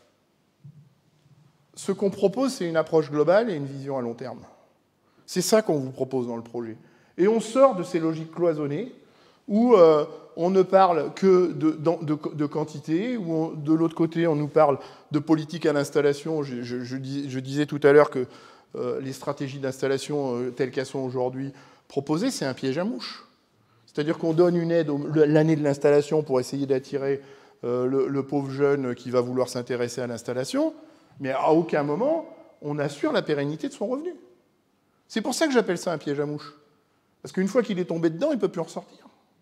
ce qu'on propose, c'est une approche globale et une vision à long terme. C'est ça qu'on vous propose dans le projet. Et on sort de ces logiques cloisonnées où... Euh, on ne parle que de, de, de quantité, ou on, de l'autre côté, on nous parle de politique à l'installation. Je, je, je, dis, je disais tout à l'heure que euh, les stratégies d'installation euh, telles qu'elles sont aujourd'hui proposées, c'est un piège à mouche. C'est-à-dire qu'on donne une aide l'année de l'installation pour essayer d'attirer euh, le, le pauvre jeune qui va vouloir s'intéresser à l'installation, mais à aucun moment, on assure la pérennité de son revenu. C'est pour ça que j'appelle ça un piège à mouche. Parce qu'une fois qu'il est tombé dedans, il ne peut plus en ressortir.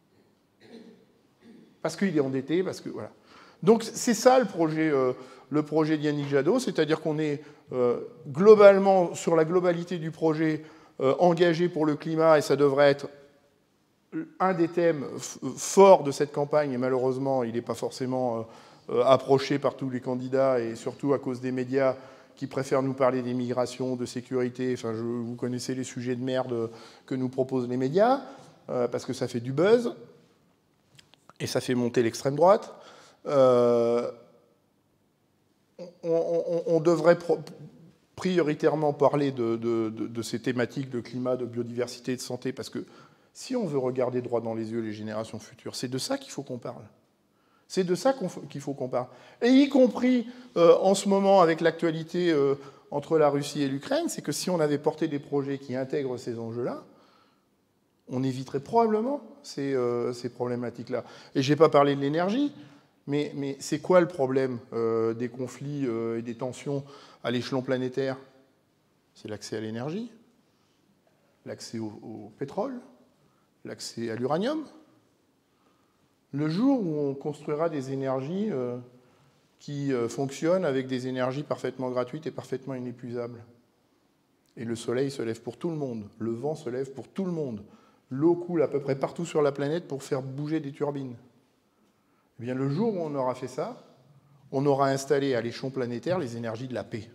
Parce qu'il est endetté, parce que voilà. Donc c'est ça le projet, euh, le projet d'Yannick Jadot, c'est-à-dire qu'on est euh, globalement, sur la globalité du projet, euh, engagé pour le climat, et ça devrait être un des thèmes forts de cette campagne, et malheureusement, il n'est pas forcément euh, approché par tous les candidats, et surtout à cause des médias qui préfèrent nous parler des migrations, de sécurité. Enfin, je, vous connaissez les sujets de merde que nous proposent les médias, euh, parce que ça fait du buzz. Et ça fait monter l'extrême droite. Euh, on, on, on devrait pro prioritairement parler de, de, de, de ces thématiques de climat, de biodiversité et de santé, parce que si on veut regarder droit dans les yeux les générations futures, c'est de ça qu'il faut qu'on parle. C'est de ça qu'il faut qu'on parle. Et y compris euh, en ce moment avec l'actualité euh, entre la Russie et l'Ukraine, c'est que si on avait porté des projets qui intègrent ces enjeux-là, on éviterait probablement ces, euh, ces problématiques-là. Et je n'ai pas parlé de l'énergie, mais, mais c'est quoi le problème euh, des conflits euh, et des tensions à l'échelon planétaire? C'est l'accès à l'énergie, l'accès au, au pétrole, l'accès à l'uranium. Le jour où on construira des énergies euh, qui euh, fonctionnent avec des énergies parfaitement gratuites et parfaitement inépuisables, et le soleil se lève pour tout le monde, le vent se lève pour tout le monde, l'eau coule à peu près partout sur la planète pour faire bouger des turbines. Eh bien, le jour où on aura fait ça, on aura installé à l'échelon planétaire les énergies de la paix.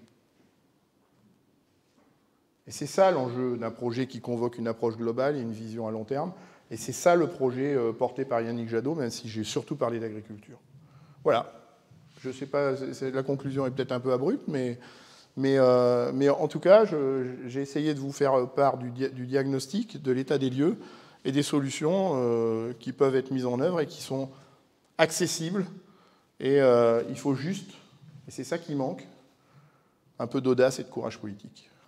Et c'est ça l'enjeu d'un projet qui convoque une approche globale et une vision à long terme. Et c'est ça le projet porté par Yannick Jadot, même si j'ai surtout parlé d'agriculture. Voilà. Je ne sais pas, la conclusion est peut-être un peu abrupte, mais... Mais, euh, mais en tout cas, j'ai essayé de vous faire part du, dia du diagnostic, de l'état des lieux et des solutions euh, qui peuvent être mises en œuvre et qui sont accessibles. Et euh, il faut juste, et c'est ça qui manque, un peu d'audace et de courage politique.